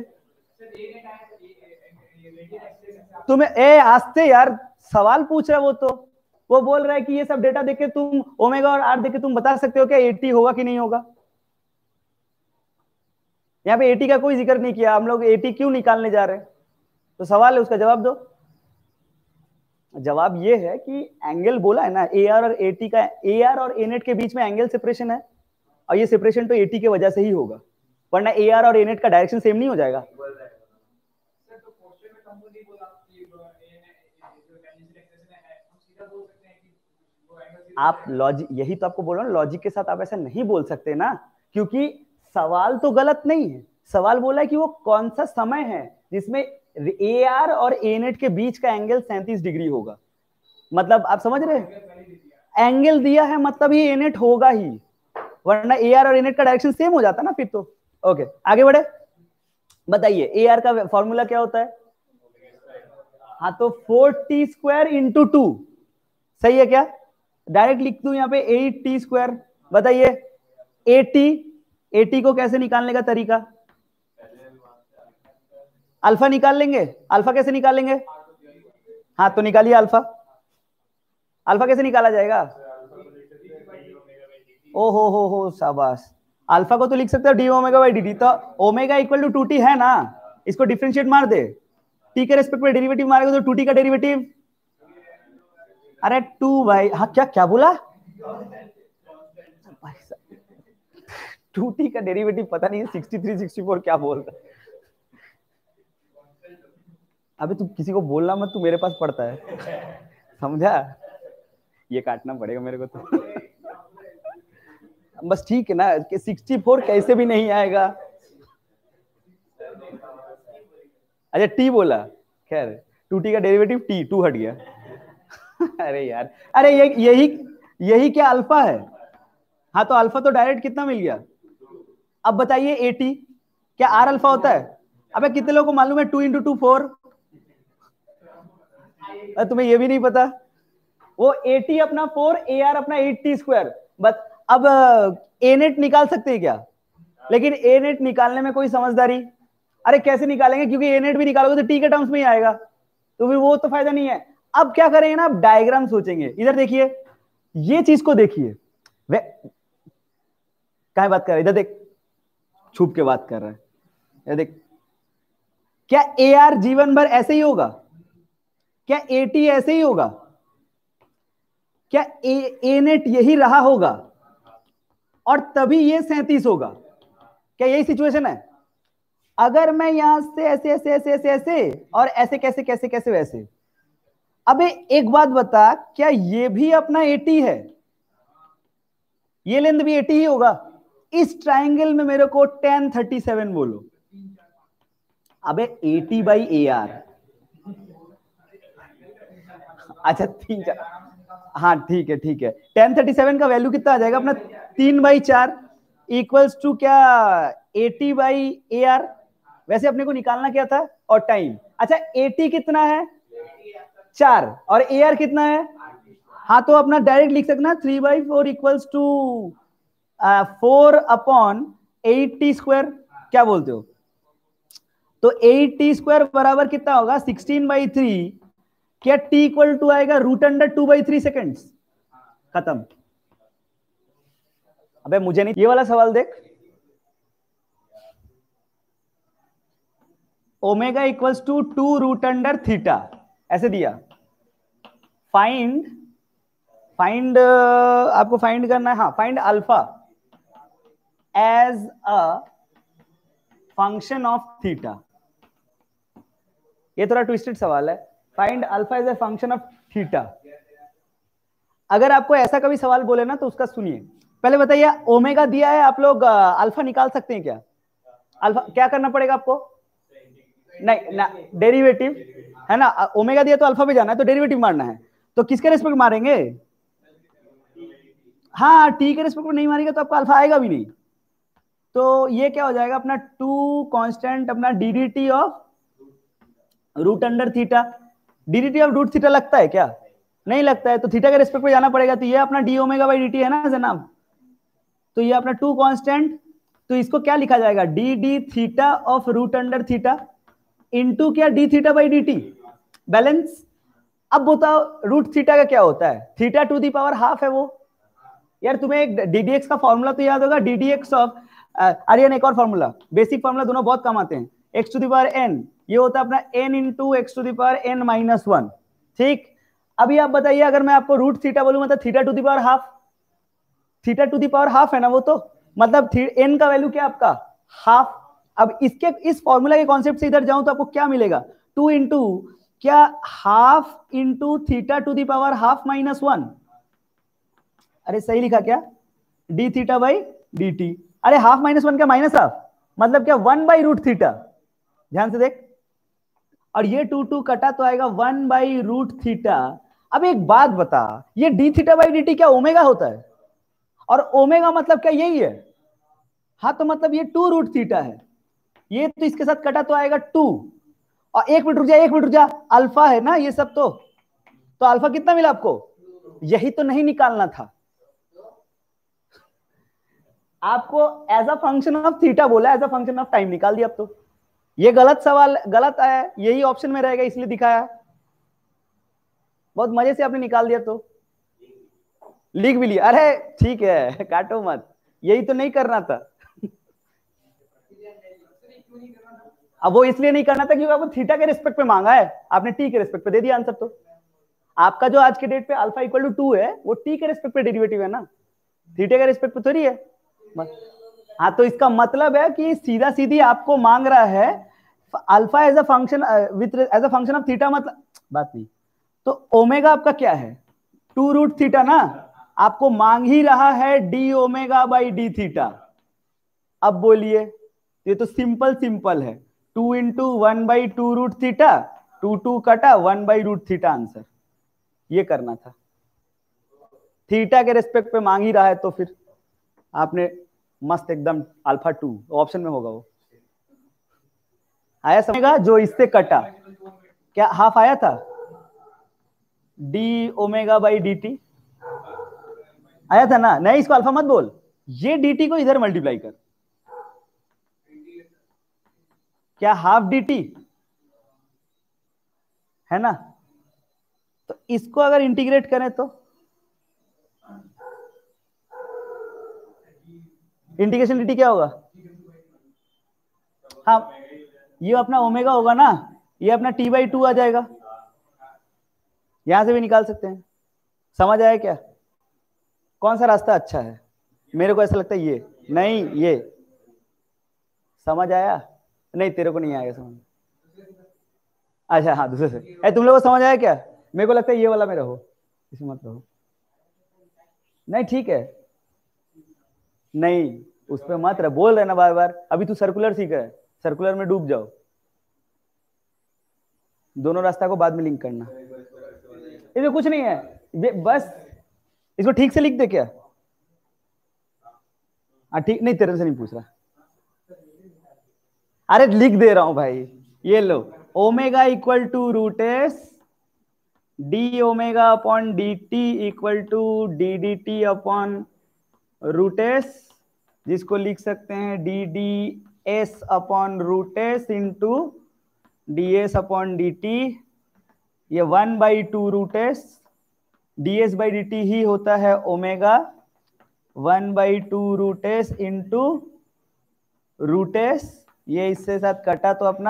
तुम्हें ए आस्ते यार सवाल पूछ रहा, वो बोल रहा है कि ये सब डेटा देके तुम ओमेगा और आर देके तुम बता सकते हो क्या 80 होगा कि नहीं होगा? यहाँ पे 80 का कोई जिक्र नहीं किया। हम लोग 80 क्यों निकालने जा रहे हैं? तो सवाल है, उसका जवाब दो। जवाब ये है कि एंगल बोला है ना, ए आर और ए टी का, ए आर और ए नेट के बीच में एंगल सेपरेशन है, और ये सेपरेशन तो ए टी की वजह से ही होगा, वरना ए आर और ए नेट का डायरेक्शन सेम नहीं हो जाएगा। आप लॉजिक, यही तो आपको बोल रहा हूं, लॉजिक के साथ आप ऐसा नहीं बोल सकते ना, क्योंकि सवाल तो गलत नहीं है। सवाल बोला है कि वो कौन सा समय है जिसमें ए आर और ए नेट के बीच का एंगल 37 डिग्री होगा। मतलब आप समझ रहे हैं? एंगल दिया है मतलब ही ए नेट होगा ही, वरना ए आर और ए नेट का डायरेक्शन सेम हो जाता ना फिर तो। ओके, आगे बढ़े। बताइए ए आर का फॉर्मूला क्या होता है? हाँ तो 4t² इंटू 2, सही है क्या? डायरेक्ट लिख दूं यहाँ पे 8t²। बताइए 80 को कैसे निकालने का तरीका? अल्फा निकाल लेंगे। अल्फा कैसे निकालेंगे? हाँ तो निकालिए अल्फा। अल्फा कैसे निकाला जाएगा? ओ हो शाबाश। अल्फा को तो लिख सकते हो D omega by D T, तो ओमेगा इक्वल टू 2t है ना, इसको डिफरेंशिएट मार दे, टी के रेस्पेक्ट में डेरिवेटिव मारेगा तो 2t का डेरिवेटिव, अरे 2 भाई, हाँ क्या क्या बोला? 2t का डेरिवेटिव पता नहीं है, 63 64 क्या बोल रहा है? अबे तू किसी को बोलना मत, तू मेरे पास पढ़ता है, समझा? ये काटना पड़ेगा मेरे को तो। बस ठीक है ना कि 64 कैसे भी नहीं आएगा। अच्छा टी बोला, खैर 2t का डेरिवेटिव टी, 2 हट गया। अरे यार, अरे यही क्या अल्फा है? हाँ तो अल्फा तो डायरेक्ट कितना मिल गया? अब बताइए 80 क्या आर अल्फा होता है? अबे कितने लोगों को मालूम है 2 इंटू 2 4? तुम्हें ये भी नहीं पता? वो 80 अपना 4, ए आर अपना 8t²। बस अब ए नेट निकाल सकते हैं क्या? लेकिन ए नेट निकालने में कोई समझदारी, अरे कैसे निकालेंगे, क्योंकि ए नेट भी निकालोगे तो टी के टर्म्स में ही आएगा, तो फिर वो तो फायदा नहीं है। अब क्या करेंगे ना, डायग्राम सोचेंगे। इधर देखिए, ये चीज को देखिए, वे क्या बात कर रहा है, इधर देख, छुप के बात कर रहा है, ये देख। क्या ए आर जीवन भर ऐसे ही होगा? क्या ए टी ऐसे ही होगा? क्या ए नेट यही रहा होगा और तभी ये 37 होगा? क्या यही सिचुएशन है? अगर मैं यहां से ऐसे ऐसे ऐसे ऐसे ऐसे और ऐसे कैसे कैसे कैसे वैसे, अबे एक बात बता, क्या ये भी अपना 80 है? ये लेंथ भी 80 ही होगा? इस ट्राइंगल में मेरे को tan 37 बोलो। अबे 80 बाई ए आर, अच्छा ठीक है, हाँ ठीक है ठीक है। tan 37 का वैल्यू कितना आ जाएगा अपना? 3/4 इक्वल्स टू क्या 80 बाई ए आर। वैसे अपने को निकालना क्या था? और टाइम। अच्छा 80 कितना है? 4, और ए आर कितना है? हाँ तो अपना डायरेक्ट लिख सकना 3/4 इक्वल्स टू 4/8t²। क्या बोलते हो? तो 8t² बराबर कितना होगा? 16/3। क्या t इक्वल टू आएगा √2/3 सेकेंड्स। खत्म। अबे मुझे नहीं, ये वाला सवाल देख, ओमेगा इक्वल्स टू 2√θ ऐसे दिया। फाइंड आपको फाइंड करना है, हाँ, find alpha as a function of theta. ये थोड़ा ट्विस्टेड सवाल है, find alpha as a function of theta. अगर आपको ऐसा कभी सवाल बोले ना तो उसका सुनिए। पहले बताइए, ओमेगा दिया है, आप लोग अल्फा निकाल सकते हैं क्या? अल्फा क्या करना पड़ेगा आपको? नहीं ना, डेरिवेटिव है ना, ओमेगा दिया तो अल्फा पे जाना है, तो डेरिवेटिव मारना है। तो किसके रेस्पेक्ट मारेंगे? हाँ टी के रेस्पेक्ट में नहीं मारेगा तो आपका अल्फा आएगा भी नहीं। तो ये क्या हो जाएगा अपना 2 कांस्टेंट अपना D D T of √θ। D D T of √θ लगता है क्या? नहीं लगता है, तो थीटा के रेस्पेक्ट में जाना पड़ेगा। तो ये अपना D omega by D T है ना जनाब, तो ये अपना 2 कांस्टेंट, तो इसको क्या लिखा जाएगा? D D theta of √θ into क्या dθ बाई dt, बैलेंस। अब बताओ √θ का क्या होता है? Theta to the power half है वो। यार तुम्हें एक ddx का फॉर्मूला तो याद होगा, ddx ऑफ आर्यन, एक और फॉर्मूला, बेसिक फॉर्मूला, दोनों बहुत कम आते हैं। x to the power n, ये होता है अपना n into x to the power n-1। ठीक, अभी आप बताइए, अगर मैं आपको √θ बोलूं मतलब theta to the power half, theta to the power half है ना वो, तो मतलब n का वैल्यू क्या आपका? हाफ। अब इसके इस फॉर्मूला के कॉन्सेप्ट से इधर जाऊं तो आपको क्या मिलेगा? 2 इंटू क्या half into theta to the power half. अरे सही लिखा क्या? dθ by dt। अरे हाफ-1 क्या माइनस हाफ, मतलब क्या 1/√θ। ध्यान से देख, और ये 2 कटा तो आएगा 1/√θ। अब एक बात बता, ये dθ बाई dt क्या ओमेगा होता है? और ओमेगा मतलब क्या यही है? हाँ तो मतलब ये 2√θ है। ये तो इसके साथ कटा तो आएगा 2, और 1 मिनट रुक जा, 1 मिनट रुक जा, अल्फा है ना ये सब, तो अल्फा कितना मिला आपको? यही तो नहीं निकालना था आपको, as a function of theta बोला, as a function of time निकाल दिया। अब तो ये गलत सवाल, गलत आया, यही ऑप्शन में रहेगा इसलिए दिखाया। बहुत मजे से आपने निकाल दिया, तो लिख भी लिया। अरे ठीक है, काटो मत, यही तो नहीं करना था। अब वो इसलिए नहीं करना था क्योंकि आपको थीटा के रिस्पेक्ट पे मांगा है, आपने टी के रिस्पेक्ट पे दे दिया आंसर। तो आपका जो आज के डेट पे अल्फा इक्वल टू 2 है, वो टी के रिस्पेक्ट पे डेरिवेटिव है ना, थीटा के रिस्पेक्ट पे थोड़ी है। हाँ, तो इसका मतलब है कि सीधा सीधी आपको मांग रहा है alpha as a function with as a function of theta, मतलब बात नहीं। तो ओमेगा आपका क्या है? 2√थीटा ना, आपको मांग ही रहा है D omega by D theta. अब बोलिए, ये तो सिंपल सिंपल है, 2 इंटू 1/2√थीटा, 2 कटा 1/√थीटा, आंसर ये करना था। थीटा के रेस्पेक्ट पे मांग ही रहा है, तो फिर आपने मस्त एकदम अल्फा 2 ऑप्शन में होगा वो। आया समझेगा? जो इससे कटा क्या हाफ आया था? D omega by D T आया था ना? नहीं, इसको अल्फा मत बोल, ये dt को इधर मल्टीप्लाई कर, क्या हाफ dt है ना? तो इसको अगर इंटीग्रेट करें तो इंटीग्रेशन dt क्या होगा? हाँ, ये अपना ओमेगा होगा ना, ये अपना t/2 आ जाएगा, यहां से भी निकाल सकते हैं। समझ आया क्या? कौन सा रास्ता अच्छा है? मेरे को ऐसा लगता है ये, नहीं ये। समझ आया? नहीं, तेरे को नहीं आएगा समझ। अच्छा हाँ, दूसरे से। तुम लोगों को समझ आया क्या? मेरे को लगता है ये वाला में रहो, इसमें मत रहो। नहीं ठीक है, नहीं उस पर मत रह, बोल रहे ना बार बार, अभी तू सर्कुलर सीख रहा है, सर्कुलर में डूब जाओ। दोनों रास्ता को बाद में लिंक करना, इसमें कुछ नहीं है, बस इसको ठीक से लिख दे क्या? ठीक, नहीं तेरे से नहीं पूछ रहा, अरे लिख दे रहा हूं भाई, ये लो, omega equal to root S D omega upon D T equal to D D T upon root S, जिसको लिख सकते हैं D D S upon root S into D S upon D T. ये 1/2√s, D S by D T ही होता है omega, 1/2√s into root S, ये इससे साथ कटा तो अपना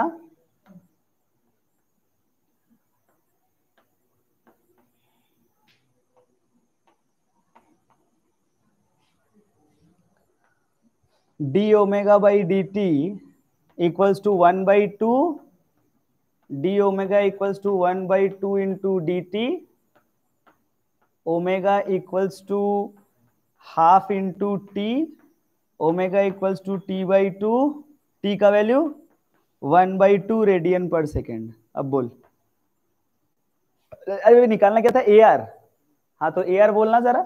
D omega by D T equals to 1/2 D omega equals to 1/2 into D T, omega equals to half into T, omega equals to t/2, T का वैल्यू 1/2 रेडियन पर second. अब बोल, अरे निकालना क्या था? ए आर, हाँ तो ए आर बोलना जरा,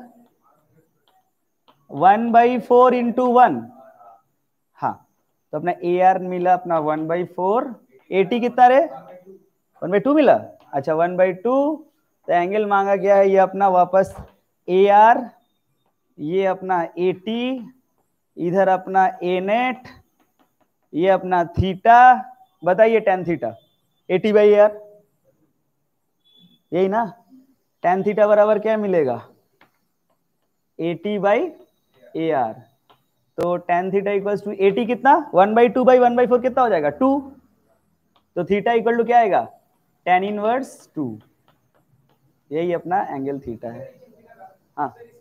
1/4 इंटू 1, हाँ तो अपना ए आर मिला अपना 1/4, ए टी कितना रे? 1/2 मिला। अच्छा 1/2, तो एंगल मांगा गया है ये अपना वापस ए आर, ये अपना ए टी, इधर अपना ए नेट, ये अपना थीटा, बताइए tan theta, A T by R, यही ना? टेन थीटा बराबर क्या मिलेगा? A T by A R, तो tan theta equals to A T कितना? 1/2 बाई 1/4 कितना हो जाएगा? 2, तो थीटा इक्वल टू क्या आएगा? tan इनवर्स 2, यही अपना एंगल थीटा है। हाँ